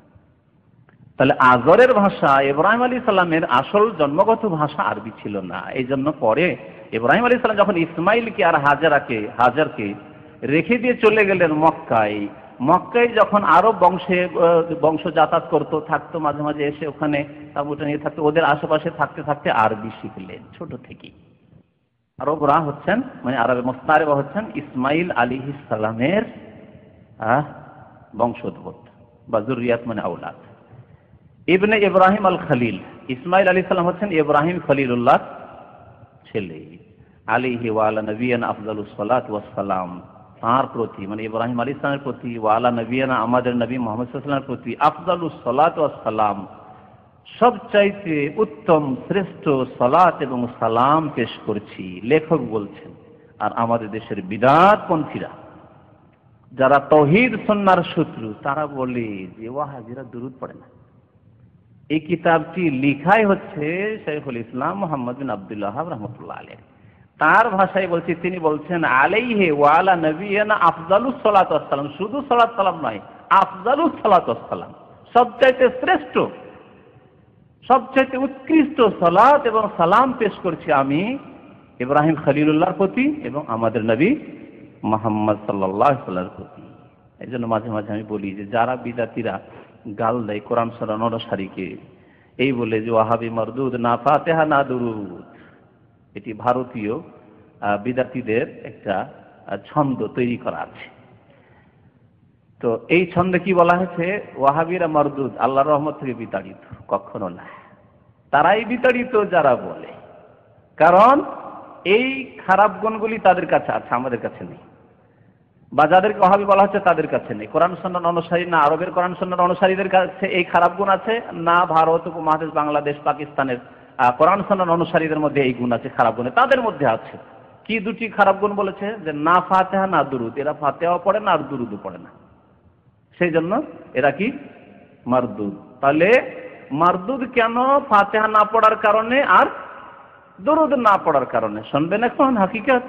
তাহলে আজরের ভাষা, ইব্রাহিম আলাইহিস সালামের আসল জন্মগত ভাষা আরবি ছিল না। এই জন্য পরে ইব্রাহিম আলাইহিস সালাম যখন ইসমাইলকে আর হাজারকে রেখে দিয়ে চলে গেলেন মক্কায়, মক্কায় যখন আরব বংশ যাতায়াত করতো, থাকতো, মাঝে মাঝে এসে ওখানে তাঁবুটা নিয়ে থাকতো, ওদের আশেপাশে থাকতে থাকতে আরবি শিখলেন ছোট থেকেই। আরবরা হচ্ছেন, মানে আরবে মুস্তাআরাবা হচ্ছেন ইসমাইল আলাইহিস সালামের বংশোদ্ভূত বা যুররিয়াত, মানে আওলাদ। ইবনে ইব্রাহিম আল খলিল, ইসমাইল আলাইহিস সালাম হচ্ছেন ইব্রাহিম খলিলুল্লাহ ছেলে। আলাইহি ওয়া আলা নবিয়ানা আফজালুস সালাতু ওয়াস সালাম, তার প্রতি, মানে ইব্রাহিম আলাইহিস সালামের প্রতি, ওয়া আলা নবিয়ানা, আমাদের নবী মুহাম্মদ সাল্লাল্লাহু আলাইহি ওয়াসাল্লামের প্রতি, আফজালুস সালাতু ওয়াস সালাম, সবচাইতে উত্তম শ্রেষ্ঠ সালাত এবং সালাম পেশ করছি। লেখক বলছেন, আর আমাদের দেশের বিদআতপন্থীরা যারা তাওহীদ সুন্নাহর শত্রু, তারা বলে যে ওয়াহাবিরা দুরূদ পড়ে না। এই কিতাবটি লিখাই হচ্ছে শাইখুল ইসলাম মুহাম্মদ বিন আব্দুল ওয়াহাব রাহমাতুল্লাহ আলাইহি, তার ভাষায় বলছি, তিনি বলছেন আলাইহি ওয়া আলা নবিয়ানা আফজালুস সালাতু ওয়াস সালাম, শুধু সালাত সালাম নয়, আফজালুস সালাতু ওয়াস সালাম, সবচাইতে শ্রেষ্ঠ, সবচাইতে উৎকৃষ্ট সালাত এবং সালাম পেশ করছি আমি ইব্রাহিম খলিলুল্লাহর প্রতি এবং আমাদের নবী মুহাম্মদ সাল্লাল্লাহু আলাইহি ওয়াসাল্লামের প্রতি। এই জন্য মাঝে মাঝে আমি বলি যে যারা বিদাতিরা গাল দেয় কোরআন সুন্নাহ অনুসারীকে, এই বলে যে ওয়াহাবি মারদুদ, না ফাতিহা না দুরুদ, এটি ভারতীয় বিদাতিদের একটা ছন্দ তৈরি করা আছে। তো এই ছন্দে কি বলা হয়েছে? ওয়াহাবিরা মারদুদ, আল্লাহর রহমত থেকে বিতাড়িত। কখনো না, তারাই বিতাড়িত যারা বলে, কারণ এই খারাপ গুণগুলি তাদের কাছে আছে, আমাদের কাছে নেই। বা যাদেরকে ওয়াহাবি বলা হচ্ছে তাদের কাছে নেই। কোরআন সুন্নাহ অনুসারী না আরবের কোরআন সুন্নাহ অনুসারীদের কাছে এই খারাপ গুণ আছে, না ভারত উপমহাদেশ, বাংলাদেশ, পাকিস্তানের কোরআন সুন্নাহ অনুসারীদের মধ্যে এই গুণ আছে, খারাপ গুণ তাদের মধ্যে আছে। কি দুটি খারাপ গুণ বলেছে? যে না ফাতিহা না দুরুদ, এরা ফাতিহাও পড়ে না আর দুরুদও পড়ে না, সেই জন্য এরা কি মারদুদ। তাহলে মারদুদ কেন? ফাতিহা না পড়ার কারণে আর দুরুদ না পড়ার কারণে। শুনবেন এখন হাকিকত,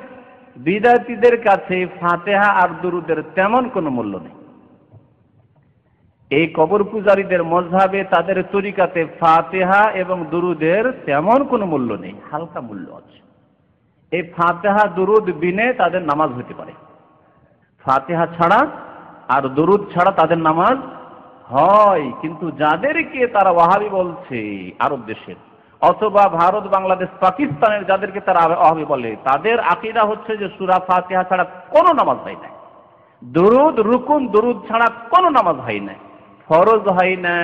বিদাতীদের কাছে ফাতিহা আর দুরুদের তেমন কোনো মূল্য নেই। এই কবর পূজারীদের মযহাবে, তাদের তরিকাতে ফাতিহা এবং দুরুদের তেমন কোনো মূল্য নেই, হালকা মূল্য আছে। এই ফাতিহা দুরুদ বিনে তাদের নামাজ হতে পারে, ফাতিহা ছাড়া আর দুরুদ ছাড়া তাদের নামাজ হয়। কিন্তু যাদেরকে তারা ওয়াহাবি বলছে আরব দেশের অথবা ভারত, বাংলাদেশ, পাকিস্তানের যাদেরকে তারা ওয়াহাবি বলে, তাদের আকীদা হচ্ছে যে সূরা ফাতিহা ছাড়া কোনো নামাজ হয় না, দুরুদ রুকুন দুরুদ ছাড়া কোনো নামাজ হয় না, ফরজ হয় না,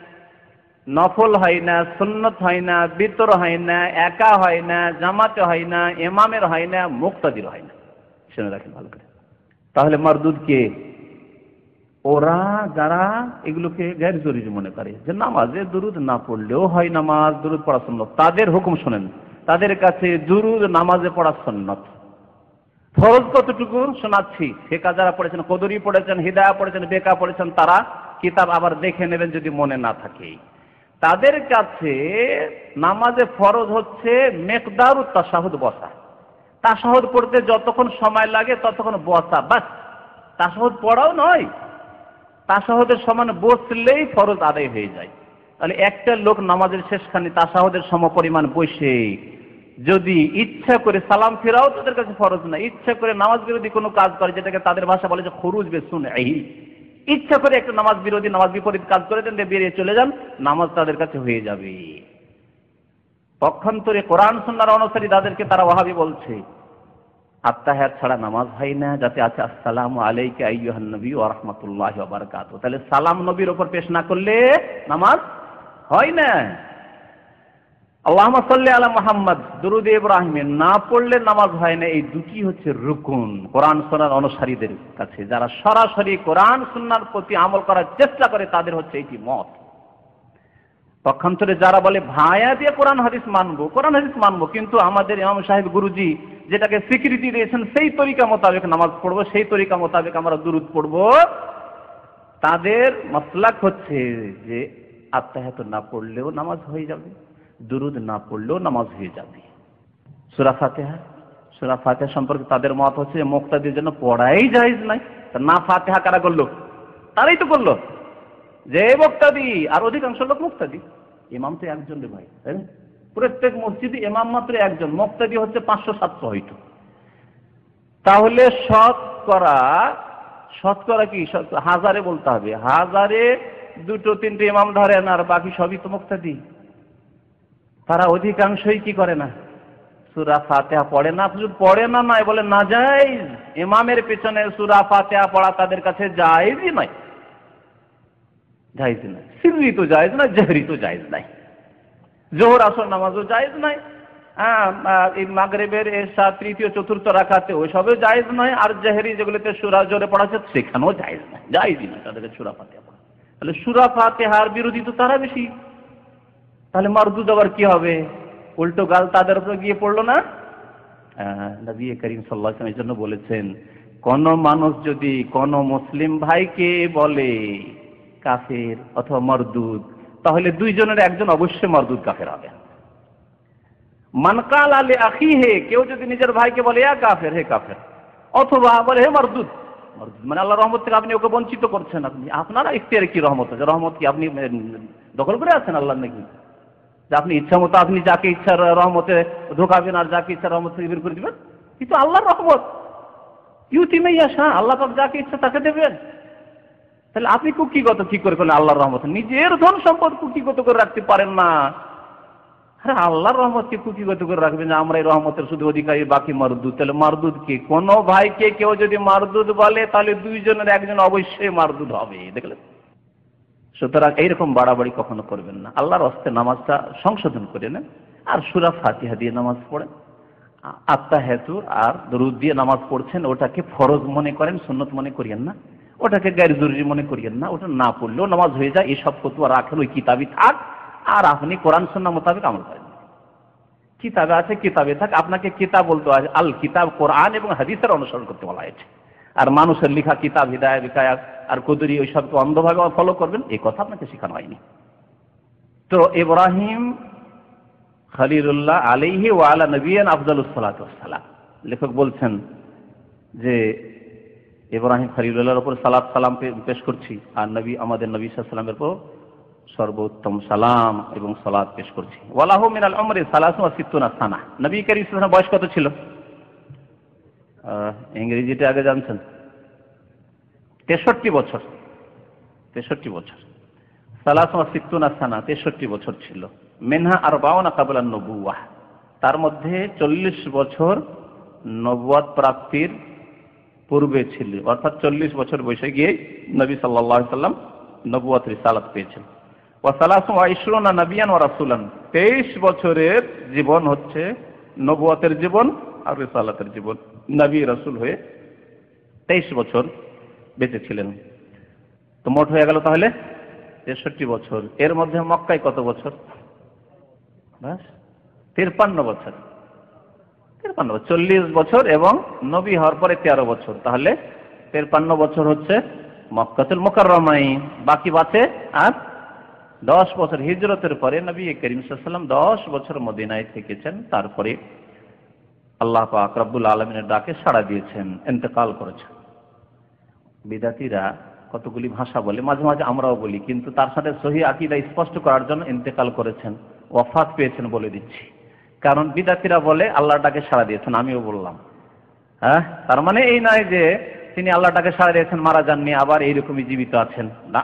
নফল হয় না, সুন্নত হয় না, বিতর হয় না, একা হয় না, জামাতে হয় না, ইমামের হয় না, মুক্তাদির হয় না। শুনে রাখেন ভালো করে। তাহলে মারদুদ কে? ওরা যারা এগুলোকে গায়র জরুরি মনে করে যে নামাজে দুরুদ না পড়লেও হয় নামাজ, দুরুদ পড়া সুন্নত, তাদের হুকুম শোনেন। তাদের কাছে দুরুদ নামাজে পড়া সুন্নত। ফরজ কতটুকু শোনাচ্ছি। ফিকহ যারা পড়েছেন, কদরি পড়েছেন, হিদায়া পড়েছেন, বেকা পড়েছেন, তারা কিতাব আবার দেখে নেবেন যদি মনে না থাকে। তাদের কাছে নামাজে ফরজ হচ্ছে মিকদারুত তাশাহুদ, বসা। তাশাহুদ পড়তে যতক্ষণ সময় লাগে ততক্ষণ বসা, বাস। তাশাহুদ পড়াও নয়, তাশাহুদের সমান বসলেই ফরজ আদায় হয়ে যায়। তাহলে একটা লোক নামাজের শেষখানে তাশাহুদের সমপরিমাণ বসে যদি ইচ্ছা করে সালাম ফেরাও তাদের কাছে ফরজ না, ইচ্ছা করে নামাজ বিরোধী কোনো কাজ করে, যেটাকে তাদের ভাষা বলে যে খুরুজ বিসুনহি, ইচ্ছা করে একটা নামাজ বিরোধী, নামাজ বিপরীত কাজ করে দেন, বেরিয়ে চলে যান, নামাজ তাদের কাছে হয়ে যাবে। পক্ষান্তরে কোরআন সুন্নাহর অনুসারী তাদেরকে তারা ওয়াহাবি বলছে আত্তাহিয়াত ছাড়া নামাজ হয় না, যাতে আছে আসসালামু আলাইকা আইয়ুহান নবী ওয়া রাহমাতুল্লাহি ওয়া বারাকাতুহু। তাহলে সালাম নবীর উপর পেশ না করলে নামাজ হয় না। আল্লাহুম্মা সাল্লি আলা মুহাম্মদ, দুরূদ ইব্রাহিমে না পড়লে নামাজ হয় না। এই দুটি হচ্ছে রুকুন কোরআন সুন্নাহর অনুসারীদের কাছে। যারা সরাসরি কোরআন সুন্নাহর প্রতি আমল করার চেষ্টা করে তাদের হচ্ছে এটি মত। পক্ষান্তরে যারা বলে ভায়া দিয়ে কোরআন হাদিস মানবো, কোরআন হাদিস মানবো, কিন্তু আমাদের ইমাম সাহেব গুরুজি যেটাকে স্বীকৃতি দিয়েছেন সেই তরিকা মোতাবেক নামাজ পড়বো, সেই তরিকা মোতাবেক আমরা দুরূদ পড়বো, তাদের মাসলাক হচ্ছে যে আত্তাহিয়াত না পড়লেও নামাজ হয়ে যাবে, দুরূদ না পড়লেও নামাজ হয়ে যাবে। সূরা ফাতিহা সম্পর্কে তাদের মত হচ্ছে যে মুক্তাদির জন্য পড়াই জায়েজ নাই। না ফাতিহা কারা করলো? তারাই তো করলো যে মুক্তাদি, আর অধিকাংশ লোক মুক্তাদি। ইমাম তো একজন রে ভাই, তাই না? প্রত্যেক মসজিদে ইমাম মাত্র একজন, মুক্তাদি হচ্ছে 500-700 হয়তো। তাহলে শতকরা কি হাজারে বলতে হবে, হাজারে 2-3টে ইমাম ধরেন আর বাকি সবই তো মুক্তাদি। তারা অধিকাংশই কি করে না, সূরা ফাতিহা পড়ে না। পড়ে না নয়, বলে না জায়েজ। ইমামের পেছনে সূরা ফাতিহা পড়া তাদের কাছে জায়েজই নয়, জায়েজ নাই। সিররি তো জায়েজ নাই, জাহরি তো জায়েজ নাই, জোহর আসর নামাজও জায়েজ নাই, এই মাগরিবের এশা তৃতীয় চতুর্থ রাকাতে ওইসবও জায়েজ নয়, আর জাহরি যেগুলোতে সূরা জোরে পড়া হচ্ছে সেখানেও জায়েজ নাই, জায়েজই নয় তাদের সূরা ফাতিহা পড়া। তাহলে সূরা ফাতিহার বিরোধী তো তারা বেশি। তাহলে মারদুদ আবার কি হবে? উল্টো গাল তাদের উপরে গিয়ে পড়লো না? নবী করিম সাল্লাল্লাহু আলাইহি ওয়াসাল্লাম এই জন্য বলেছেন, কোন মানুষ যদি কোন মুসলিম ভাইকে বলে কাফের অথবা মারদুদ, তাহলে দুইজনের একজন অবশ্যই মারদুদ কাফের হবে। মান কালা লি আখিহি, কেউ যদি নিজের ভাইকে বলে ইয়া কাফের, হে কাফের, অথবা বলে হে মারদুদ, মানে আল্লাহর রহমত থেকে আপনি ওকে বঞ্চিত করছেন। আপনি আপনারা ইখতিয়ারে কি রহমত আছে? রহমত কি আপনি দখল করে আছেন আল্লাহ নাকি? যে আপনি ইচ্ছা মতো আপনি যাকে ইচ্ছার রহমতে ঢোকাবেন আর যাকে ইচ্ছা রহমত থেকে বের করে দিবেন? কিন্তু আল্লাহর রহমত ইউতি মে ইয়াশা, আল্লাহ পাক যাকে ইচ্ছা তাকে দেবেন। তাহলে আপনি কুকিগত কি করে করলেন আল্লাহর রহমত? নিজের ধন সম্পদ কুকিগত করে রাখতে পারেন না, আরে আল্লাহর রহমতকে কুকিগত করে রাখবেন যে আমরা এই রহমতের শুধু অধিকারী, বাকি মারদুদ। তাহলে মারদুদ কে? কোন ভাইকে কেউ যদি মারদুদ বলে তাহলে দুইজনের একজন অবশ্যই মারদুদ হবে, দেখলেন? সুতরাং এইরকম বাড়াবাড়ি কখনো করবেন না। আল্লাহর হস্তে নামাজটা সংশোধন করে নেন, আর সূরা ফাতিহা দিয়ে নামাজ পড়েন। আত্তাহিয়াতু আর দুরূদ দিয়ে নামাজ পড়ছেন, ওটাকে ফরজ মনে করেন, সুন্নত মনে করিয়েন না, ওটাকে গায়র জরুরি মনে করিয়েন না। ওটা না পড়লেও নামাজ হয়ে যায়, এসব ফতোয়া রাখেন, ওই কিতাবই থাক, আর আপনি কোরআন সুন্নাহ মোতাবেক আমল করেন। কিতাবে আছে কিতাবে থাক, আপনাকে কিতাব বলতে হয়, আল কিতাব কোরআন এবং হাদিসের অনুসরণ করতে বলা হয়েছে। আর মানুষের লেখা কিতাব হিদায়াত বিকায়াত আর কদরি ওই সবকে অন্ধভাবে ফলো করবেন, এই কথা আপনাকে শেখানো হয়নি। তো ইব্রাহিম খলিলুল্লাহ আলাইহি ওয়া আলা নবিয়িনা আফদালুস সালাতু ওয়াস সালাম, লেখক বলছেন যে ইব্রাহিম খলিলুল্লাহর উপর সালাত সালাম পেশ করছি, আর নবী আমাদের নবী সাল্লাল্লাহু আলাইহি ওয়াসাল্লামের উপর সর্বোত্তম সালাম এবং সালাত পেশ করছি। ওয়ালাহু মিনাল উমরি 63 সানা। নবী করিম সাল্লাল্লাহু আলাইহি ওয়াসাল্লাম বয়স কত ছিল? ইংরেজিটা আগে জানছেন? 63 বছর। 63 বছর। 63 সানা, 63 বছর ছিল। মিনহা 40 ক্বাবলা নবুওয়াহ, তার মধ্যে 40 বছর নবুয়ত প্রাপ্তির পূর্বে ছিল, অর্থাৎ 40 বছর বয়সে গিয়ে নবী সাল্লাল্লাহু আলাইহি সাল্লাম নবুয়ত রিসালাত পেয়েছেন। ওয়া 23 নবিয়ান ওয়া রাসূলান, 23 বছরের জীবন হচ্ছে নবুয়তের জীবন আর রিসালাতের জীবন। নবী রাসূল হয়ে 23 বছর বেঁচে ছিলেন। তো মোট হয়ে গেল তাহলে 63 বছর। এর মধ্যে মক্কায় কত বছর? বাস 53 বছর। 53 বছর, 40 বছর এবং নবী হওয়ার পরে 13 বছর, তাহলে 53 বছর হচ্ছে মক্কাতুল মুকাররমায়। বাকি বাঁচে আর 10 বছর। হিজরতের পরে নবী করিম সাল্লাল্লাহু আলাইহি ওয়াসাল্লাম 10 বছর মদিনায় থেকেছেন, তারপরে আল্লাহ পাক রব্বুল আলামিনের ডাকে সাড়া দিয়েছেন, ইন্তেকাল করেছেন। বিদাতীরা কতগুলি ভাষা বলে, মাঝে মাঝে আমরাও বলি, কিন্তু তার সাথে সহিহ আকীদা স্পষ্ট করার জন্য ইন্তেকাল করেছেন, ওয়াফাত পেয়েছেন বলে দিচ্ছি। কারণ বিদাতীরা বলে আল্লাহর ডাকে সাড়া দিয়েছেন, আমিও বললাম। হ্যাঁ, তার মানে এই নয় যে তিনি আল্লাহর ডাকে সাড়া দিয়েছেন মারা যাননি, আবার এইরকমই জীবিত আছেন, না।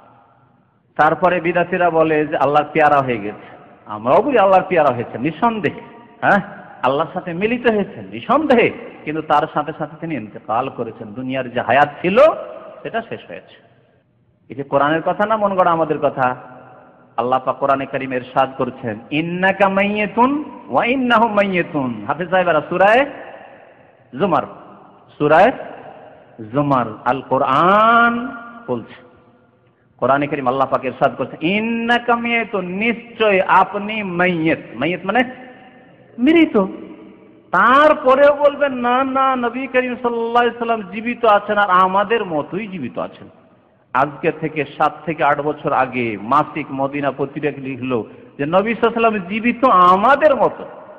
তারপরে বিদাতীরা বলে যে আল্লাহর পেয়ারা হয়ে গেছে, আমরাও বলি আল্লাহর পেয়ারা হয়েছে নিঃসন্দেহে, হ্যাঁ, আল্লাহর সাথে মিলিত হয়েছেন নিঃসন্দেহে, কিন্তু তার সাথে সাথে তিনি ইন্তেকাল করেছেন। দুনিয়ার যে হায়াত ছিল সেটা শেষ হয়েছে। এই যে কোরআনের কথা না মন গড়া আমাদের কথা। আল্লাহ পাক কোরআনে কারীমে ইরশাদ করেছেন, ইন্নাকা মাইয়াতুন ওয়া ইন্নাহুম মাইয়াতুন। হাফেজ সাহেবরা সূরা জুমার, সূরা জুমার আল কোরআন বলছে, কোরআনে কারীম আল্লাহ পাক ইরশাদ করেছেন, ইন্নাকা মাইয়াতুন, নিশ্চয় আপনি মাইয়াত। মাইয়াত মানে মৃত। তারপরেও বলবেন না না, নবী করিম সাল্লাল্লাহু আলাইহি সাল্লাম জীবিত আছেন আর আমাদের মতোই জীবিত আছেন। আজকে থেকে 7 থেকে 8 বছর আগে মাসিক মদিনা পত্রিকা লিখলো যে নবী সাল্লাল্লাহু আলাইহি সাল্লাম জীবিত আমাদের মতো।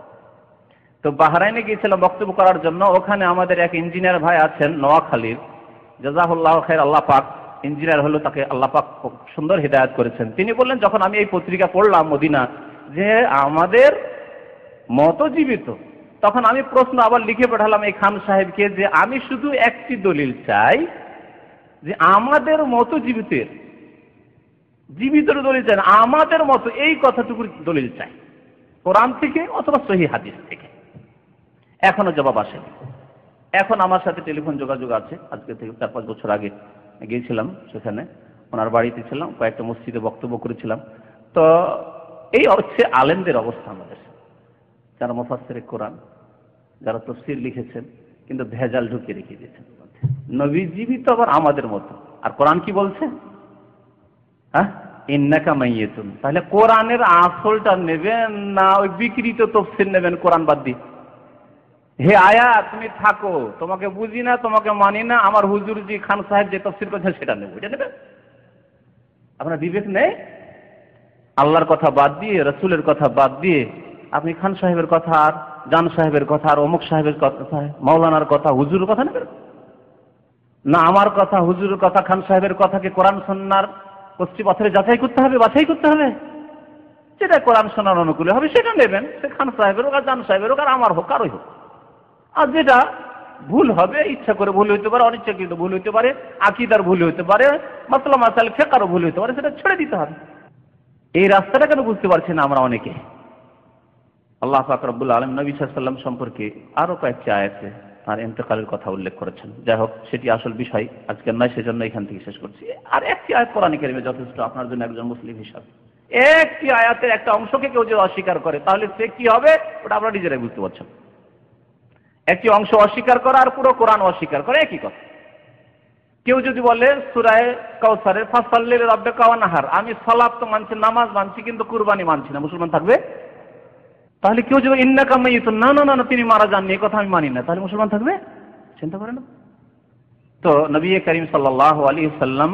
তো বাহরাইনে গিয়েছিলাম বক্তব্য করার জন্য, ওখানে আমাদের এক ইঞ্জিনিয়ার ভাই আছেন নোয়াখালীর, জাযাহুল্লাহু খাইর, আল্লাহ পাক ইঞ্জিনিয়ার হলো, তাকে আল্লাহ পাক সুন্দর হিদায়াত করেছেন। তিনি বললেন যখন আমি এই পত্রিকা পড়লাম মদিনা যে আমাদের মতো জীবিত, তখন আমি প্রশ্ন আবার লিখে পাঠালাম এই খান সাহেবকে যে আমি শুধু একটি দলিল চাই যে আমাদের মতো জীবিতের দলিল চাই, আমাদের মতো এই কথাটুকুর দলিল চাই, কোরআন থেকে অথবা সহিহ হাদিস থেকে। এখনো জবাব আসেনি। এখন আমার সাথে টেলিফোন যোগাযোগ আছে, আজকে থেকে 4-5 বছর আগে গিয়েছিলাম সেখানে, ওনার বাড়িতে ছিলাম, কয়েকটা মসজিদে বক্তব্য করেছিলাম। তো এই হচ্ছে আলেমদের অবস্থা আমাদের, যারা মুফাসসিরে কোরআন, যারা তাফসীর লিখেছেন, কিন্তু ভেজাল ঢুকিয়ে রেখে দিয়েছেন। নবী জীবিত আবার আমাদের মতো, আর কোরআন কি বলছে? হ্যাঁ, ইন্নাকা মাইয়াতুন। তাহলে কোরআনের আসলটা নেবেন না ওই বিকৃত তাফসীর নেবেন কোরআন বাদ দিয়ে? হে আয়াত তুমি থাকো, তোমাকে বুঝি না, তোমাকে মানি না, আমার হুজুর জি খান সাহেব যে তাফসীর করেছেন সেটা নেব, এটা নেবেন? আপনার বিবেক নেই? আল্লাহর কথা বাদ দিয়ে, রাসূলের কথা বাদ দিয়ে আপনি খান সাহেবের কথা আর জান সাহেবের কথা আর অমুক সাহেবের কথা, মাওলানার কথা, হুজুরের কথা নেবেন না? আমার কথা, হুজুরের কথা, খান সাহেবের কথাকে কোরআন সুন্নাহর কষ্টি পাথরে যাচাই করতে হবে, বাছাই করতে হবে। যেটা কোরআন সুন্নাহর অনুকূলে হবে সেটা নেবেন, সে খান সাহেবের হোক আর জান সাহেবের হোক আর আমার হোক, কারোই হোক। আর যেটা ভুল হবে, ইচ্ছা করে ভুল হইতে পারে, অনিচ্ছাকৃত ভুল হইতে পারে, আকীদার ভুল হইতে পারে, মাসলা মাসাইল ফিকহেরও ভুল হইতে পারে, সেটা ছেড়ে দিতে হবে। এই রাস্তাটা কেন বুঝতে পারছি না আমরা অনেকে? আল্লাহ পাক রব্বুল আলামিন নবী সাল্লাল্লাহু আলাইহি ওয়াসাল্লাম সম্পর্কে আরো কয়েকটি আয়াতে তার ইন্তেকালের কথা উল্লেখ করেছেন। যাই হোক, সেটি আসল বিষয় আজকে নয়, সেজন্য এখান থেকে শেষ করছি। আর একটি আয়াত কোরআনে কারিমে যথেষ্ট আপনার জন্য, একজন মুসলিম হিসাবে। একটি আয়াতের একটা অংশকে কেউ যদি অস্বীকার করে তাহলে সে কি হবে ওটা আপনারা নিজেরাই বুঝতে পারছেন। একটি অংশ অস্বীকার করা আর পুরো কোরআন অস্বীকার করা একই কথা। কেউ যদি বলে সূরা কাউসারে ফাসাল্লি লিরাব্বিকা ওয়ানহার, আমি সালাত তো মানছি, নামাজ মানছি, কিন্তু কুরবানি মানছি না, মুসলমান থাকবে? তাহলে কেউ যদি ইন্নাকা মাইয়াতুন, না না না তিনি মারা যাননি, এই কথা আমি মানি না, তাহলে মুসলমান থাকবে? চিন্তা করেন না। তো নবী করিম সাল্লাল্লাহু আলাইহি ওয়াসাল্লাম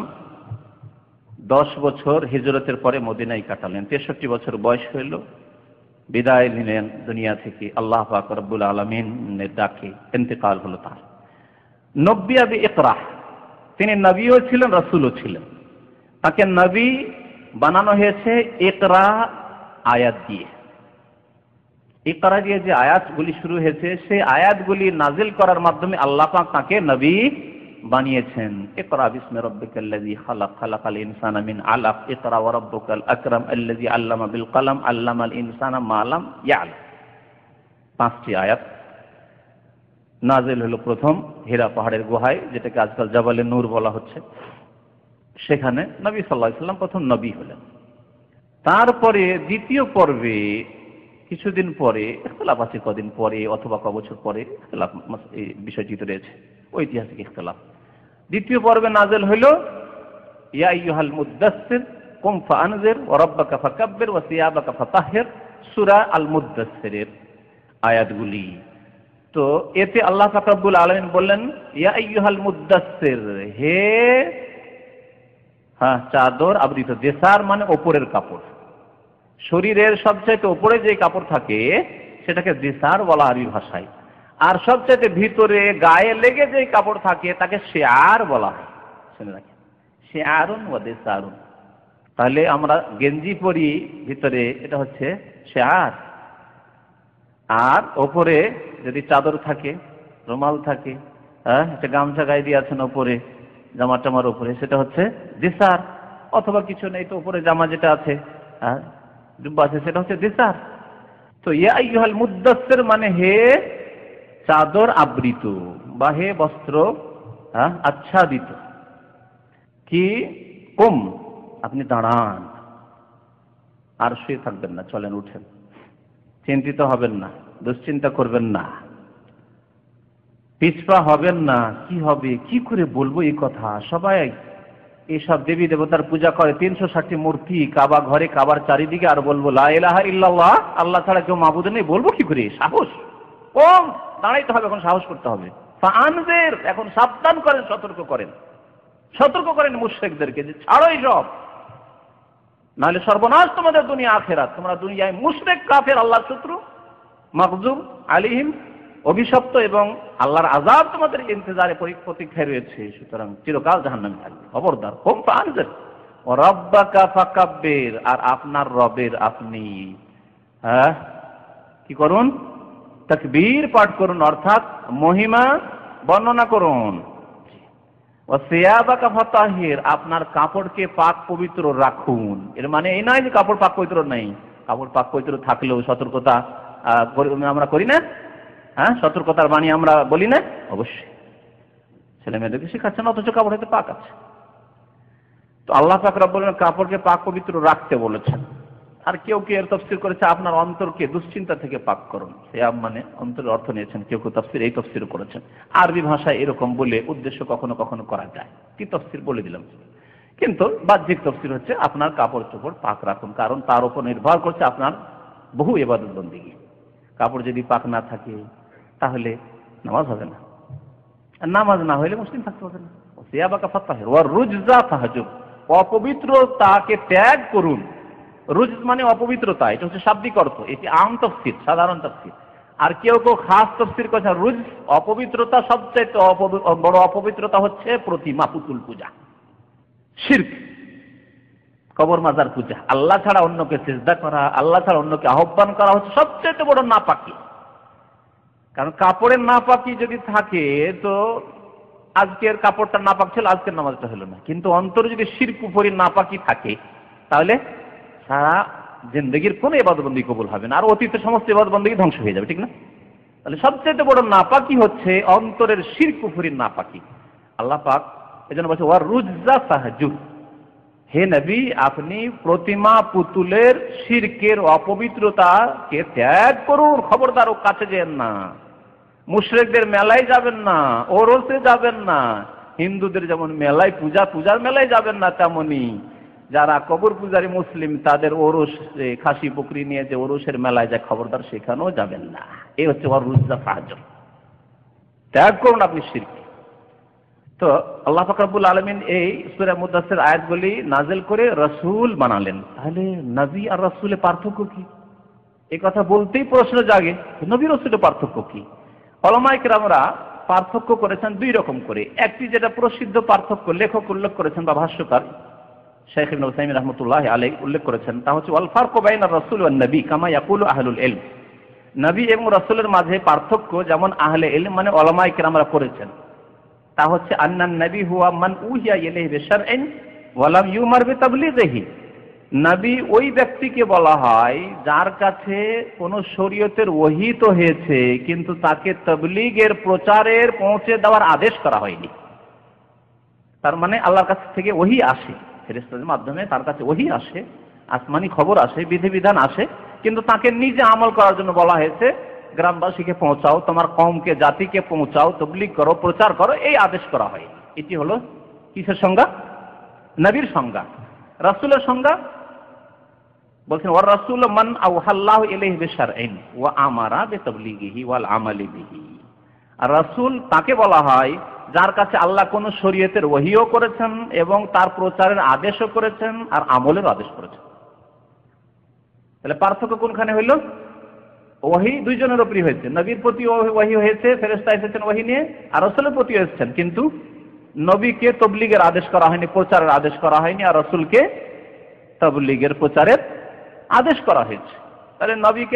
10 বছর হিজরতের পরে মদিনায় কাটালেন। 63 বছর বয়স হইল, বিদায় নিলেন দুনিয়া থেকে। আল্লাহ পাক রব্বুল আলামিনের ডাকে ইন্তেকাল হলো তার। নব্বিয়া বি ইকরা, তিনি নবীও ছিলেন রাসূলও ছিলেন। তাকে নবী বানানো হয়েছে ইকরা আয়াত দিয়ে। ইকরা দিয়ে যে আয়াতগুলি শুরু হয়েছে সেই আয়াতগুলি নাজিল করার মাধ্যমে আল্লাহ পাক তাকে নবী বানিয়েছেন। ইকরা বিসমি রাব্বিকাল্লাযী খালাক, খালাকাল ইনসানা মিন আলাক, ইকরা ওয়া রাব্বুকাল আকরাম আল্লাযী আল্লামা বিল কলম, আল্লামাল ইনসানা মা লাম ইয়ালাম। 5টি আয়াত নাজিল হলো প্রথম হীরা পাহাড়ের গুহায়, যেটাকে আজকাল জাবালে নূর বলা হচ্ছে। সেখানে নবী সাল্লাল্লাহু আলাইহি ওয়াসাল্লাম প্রথম নবী হলেন। তারপরে দ্বিতীয় পর্বে কিছুদিন পরে, ইখতিলাফ আছে কদিন পরে অথবা ক বছর পরে, ইখতিলাফ এই বিষয়টি তো রয়েছে, ঐতিহাসিক ইখতিলাফ। দ্বিতীয় পর্বে নাজিল হলো ইয়া আইয়ুহাল মুদ্দাসসির কুম ফাআনজির ওয়া রাব্বাকা ফাকাব্বির ওয়া সিয়াবাকা ফাতাহহির, সূরা আল মুদ্দাসসিরের আয়াতগুলি। তো এতে আল্লাহ পাক রব্বুল আলামিন বললেন ইয়া আইয়ুহাল মুদ্দাসসির, হে চাদর আবৃত, দেসার মানে ওপরের কাপড়, শরীরের সবচাইতে উপরে যে কাপড় থাকে সেটাকে দেসার বলা আরবি ভাষায়। আর সবচাইতে ভিতরে গায়ে লেগে যে কাপড় থাকে তাকে শিআর বলা হয়। শুনে রাখেন, শিআরুন ওয়া দেসারুন। তাহলে আমরা গেঞ্জি পরি ভিতরে, এটা হচ্ছে শিআর। আর ওপরে যদি চাদর থাকে, রুমাল থাকে, একটা গামছা গায়ে দিয়ে আছেন ওপরে, জামা টামার উপরে, সেটা হচ্ছে দেসার। অথবা কিছু নেই তো উপরে জামা যেটা আছে, জুব্বা আছে, সেটা হচ্ছে দেসার। তো ইয়া আইয়ুহাল মুদ্দাসসির মানে হে চাদর আবৃত বা হে বস্ত্র আচ্ছাদিত। কি কুম, আপনি দাঁড়ান, আর শুয়ে থাকবেন না, চলেন উঠেন, চিন্তিত হবেন না, দুশ্চিন্তা করবেন না, পিছপা হবেন না। কি হবে, কি করে বলবো এই কথা? সবাই এইসব দেবী দেবতার পূজা করে, 360টি মূর্তি কাবা ঘরে, কাবার চারিদিকে, আর বলবো লা ইলাহা ইল্লাল্লাহ, আল্লাহ ছাড়া কেউ মাবুদ নেই, বলবো কি করে? সাহস কম, দাঁড়াইতে হবে, এখন সাহস করতে হবে। ফাআনজির, এখন সাবধান করেন, সতর্ক করেন মুশরিকদেরকে যে ছাড়ো এইসব, নাহলে সর্বনাশ তোমাদের দুনিয়া আখিরাত। তোমরা দুনিয়ায় মুশরিক, কাফের, আল্লাহর শত্রু, মাগজুব আলাইহিম, অভিশপ্ত, এবং আল্লাহর আযাব তোমাদের ইন্তজারে প্রতীক্ষায় রয়েছে। সুতরাং চিরকাল জাহান্নামে থাকবে। খবরদার, কুম ফাআনজির ওয়া রাব্বাকা ফাকাব্বির, আর আপনার রবের আপনি কি করুন? তাকবীর পাঠ করুন, অর্থাৎ মহিমা বর্ণনা করুন। ওয়া সিয়াবাকা ফাতাহহির, আপনার কাপড়কে পাক পবিত্র রাখুন। এর মানে এই নয় যে কাপড় পাক পবিত্র নেই, কাপড় পাক পবিত্র থাকলেও সতর্কতা আমরা করি না। সতর্কতার বাণী আমরা বলি না, অবশ্যই ছেলে মেয়েদেরকে শেখাচ্ছেন, অথচ কাপড় হয়তো পাক আছে। তো আল্লাহ পাক রব্বুল আলামিন কাপড়কে পাক পবিত্র রাখতে বলেছেন। আর কেউ কেউ এর তাফসীর করেছে আপনার অন্তরকে দুশ্চিন্তা থেকে পাক করুন। সিয়াব মানে অন্তরের অর্থ নিয়েছেন, কেউ কেউ তাফসীর এই তাফসীর করেছেন। আরবি ভাষায় এরকম বলে উদ্দেশ্য কখনো কখনো করা যায়, কি তাফসীর বলে দিলাম। কিন্তু বাহ্যিক তাফসীর হচ্ছে আপনার কাপড় চোপড় পাক রাখুন, কারণ তার উপর নির্ভর করছে আপনার বহু ইবাদত বন্দেগী। কাপড় যদি পাক না থাকে তাহলে নামাজ হবে না, আর নামাজ না হলে মুসলিম থাকতে হবে না। সিয়াবাকা ফাতাহহির ওয়া রুজজা ফাহজুর, অপবিত্রতাকে ত্যাগ করুন। রুজ মানে অপবিত্রতা, এটা হচ্ছে শাব্দিক অর্থ, এটি আম তাফসীর, সাধারণ তাফসীর। আর কেউ কেউ খাস তাফসীর করেছে রুজ অপবিত্রতা, সবচেয়ে বড় অপবিত্রতা হচ্ছে প্রতিমা পুতুল পূজা, শিরক, কবর মাজার পূজা, আল্লাহ ছাড়া অন্যকে সিজদা করা, আল্লাহ ছাড়া অন্যকে আহ্বান করা হচ্ছে সবচেয়ে বড় নাপাকি। কারণ কাপড়ের নাপাকি যদি থাকে তো আজকের কাপড়টা নাপাক ছিল, আজকের নামাজটা হলো না। কিন্তু অন্তরে যদি শিরক কুফরি নাপাকি থাকে তাহলে সারা জিন্দেগির কোনো ইবাদতবন্দি কবুল হবে না, আর অতীতের সমস্ত ইবাদতবন্দি ধ্বংস হয়ে যাবে, ঠিক না? তাহলে সবচেয়ে বড় নাপাকি হচ্ছে অন্তরের শিরক কুফরির নাপাকি। আল্লাহ পাক এজন্য বলছে ওয়া রুজজা ফাহজুর, হে নবী আপনি প্রতিমা পুতুলের শিরকের অপবিত্রতাকে ত্যাগ করুন, খবরদার ও কাছে যেন না। মুশরিকদের মেলায় যাবেন না, ওরসে যাবেন না। হিন্দুদের যেমন মেলায় পূজার মেলায় যাবেন না, তেমনি যারা কবর পূজারী মুসলিম তাদের ওরস, খাসি বকরি নিয়ে যে ওরসের মেলায় যায়, খবরদার সেখানেও যাবেন না। এই হচ্ছে ওয়া রুজজা ফাহজুর, ত্যাগ করুন আপনি শিরক। তো আল্লাহ পাক রব্বুল আলামিন এই সূরা মুদাসসির আয়াতগুলি নাযিল করে রাসূল বানালেন। তাহলে নবী আর রাসূলের পার্থক্য কি? এই কথা বলতেই প্রশ্ন জাগে, নবী রাসূলের পার্থক্য কি? উলামায়ে কেরামরা পার্থক্য করেছেন দুই রকম করে। একটি যেটা প্রসিদ্ধ পার্থক্য লেখক উল্লেখ করেছেন বা ভাষ্যকার শেখ ইবনে উসাইমিন রাহমাতুল্লাহি আলাইহি উল্লেখ করেছেন, তা হচ্ছে ওয়াল ফারকু বাইনার রাসূল ওয়ান নবী কামা ইয়াকুলু আহলুল ইলম। নবী এবং রাসূলের মাঝে পার্থক্য যেমন আহলে ইলম মানে উলামায়ে কেরামরা করেছেন, তা হচ্ছে আন্নান নবী হুয়া মান উহিয়া ইলাইহি বিশরঈন ওয়া লাম ইউমার বিতাবলীগিহি। নবী ওই ব্যক্তিকে বলা হয় যার কাছে কোনো শরীয়তের ওহী তো হয়েছে কিন্তু তাকে তাবলীগের প্রচারের পৌঁছে দেওয়ার আদেশ করা হয়নি। তার মানে আল্লাহর কাছ থেকে ওহী আসে, ফেরেশতাদের মাধ্যমে তার কাছে ওহী আসে, আসমানি খবর আসে, বিধিবিধান আসে, কিন্তু তাকে নিজে আমল করার জন্য বলা হয়েছে গ্রামবাসীকে পৌঁছাও, তোমার কওমকে জাতিকে পৌঁছাও, তাবলীগ করো, প্রচার করো, এই আদেশ করা হয়। এটি হলো কিসের সংজ্ঞা? নবীর সংজ্ঞা। রাসূলের সংজ্ঞা বলছেন ওয়ার রাসূল মান আওহাল্লাহু ইলাইহি বিশরঈন ওয়া আমারা বিতাবলীগিহি ওয়াল আমালি বিহি। আর রাসূল তাকে বলা হয় যার কাছে আল্লাহ কোন শরীয়তের ওহীও করেছেন এবং তার প্রচারের আদেশও করেছেন আর আমলের আদেশ করেছেন। তাহলে পার্থক্য কোনখানে হইল? ওহী দুইজনের উপরই হয়েছে, নবীর প্রতি ওহী হয়েছে, ফেরেশতা এসেছেন ওহী নিয়ে, আর রাসূলের প্রতি এসেছেন, কিন্তু নবীকে তাবলীগের আদেশ করা হয়নি, প্রচারের আদেশ করা হয়নি, আর রাসূলকে তাবলীগের প্রচারের আদেশ করা হয়েছে। তাহলে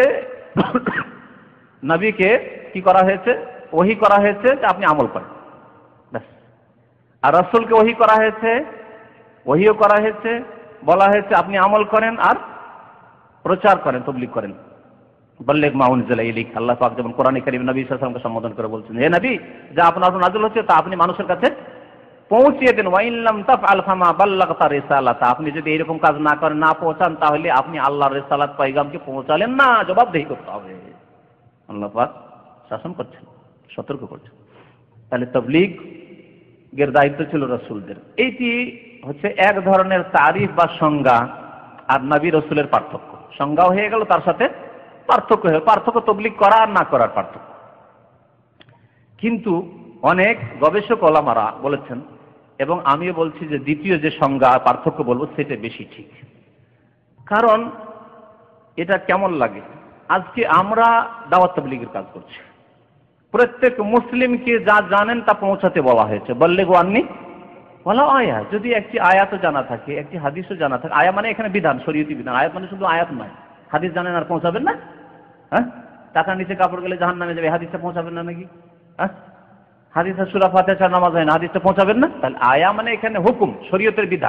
নবীকে কি করা হয়েছে? ওহী করা হয়েছে যে আপনি আমল করেন, ব্যাস। আর রাসূলকে ওহী করা হয়েছে, ওহীও করা হয়েছে, বলা হয়েছে আপনি আমল করেন আর প্রচার করেন, তাবলীগ করেন। বল্লিগ মা উনজিলা ইলাইক, আল্লাহ পাক যেমন কোরআনে কারীম নবী সাল্লাল্লাহু আলাইহি ওয়াসাল্লামকে সম্বোধন করে বলছেন, হে নবী, যা আপনার উপর নাযিল হচ্ছে তা আপনি মানুষের কাছে পৌঁছিয়ে দেন। ওয়া ইন লাম তাফআল ফামা বাল্লাগতা রিসালাতা, আপনি যদি এরকম কাজ না করেন, না পৌঁছান, তাহলে আপনি আল্লাহর রিসালাত পয়গামকে পৌঁছালেন না, জবাবদিহি করতে হবে। আল্লাহ পাক শাসন করছেন, সতর্ক করছেন। তাহলে তাবলীগের দায়িত্ব ছিল রাসূলদের। এইটি হচ্ছে এক ধরনের তারিফ বা সংজ্ঞা, আর নবী রাসূলের পার্থক্য। সংজ্ঞাও হয়ে গেল, তার সাথে পার্থক্য হয়ে গেল। পার্থক্য তাবলীগ করা আর না করার পার্থক্য। কিন্তু অনেক গবেষক ওলামারা বলেছেন, এবং আমিও বলছি যে দ্বিতীয় যে সংজ্ঞা পার্থক্য বলবো সেটা বেশি ঠিক। কারণ এটা কেমন লাগে, আজকে আমরা দাওয়াত তাবলীগের কাজ করছি, প্রত্যেক মুসলিমকে যা জানেন তা পৌঁছাতে বলা হয়েছে। বল্লিগু আন্নী ওয়ালাউ আয়া, যদি একটি আয়াতও জানা থাকে, একটি হাদিসও জানা থাকে, আয়া মানে এখানে বিধান, শরীয়তি বিধান, আয়াত মানে শুধু আয়াত নয়। হাদিস জানেন আর পৌঁছাবেন না? হ্যাঁ, টাকার নিচে কাপড় গেলে জাহান্নামে যাবে, হাদিসটা পৌঁছাবেন না নাকি? হ্যাঁ, হাদিসে সূরা ফাতিহা ছাড়া নামাজ হয় না, হাদিসটা পৌঁছাবেন না? তাহলে আয়া মানে এখানে হুকুম, শরীয়তের বিধান।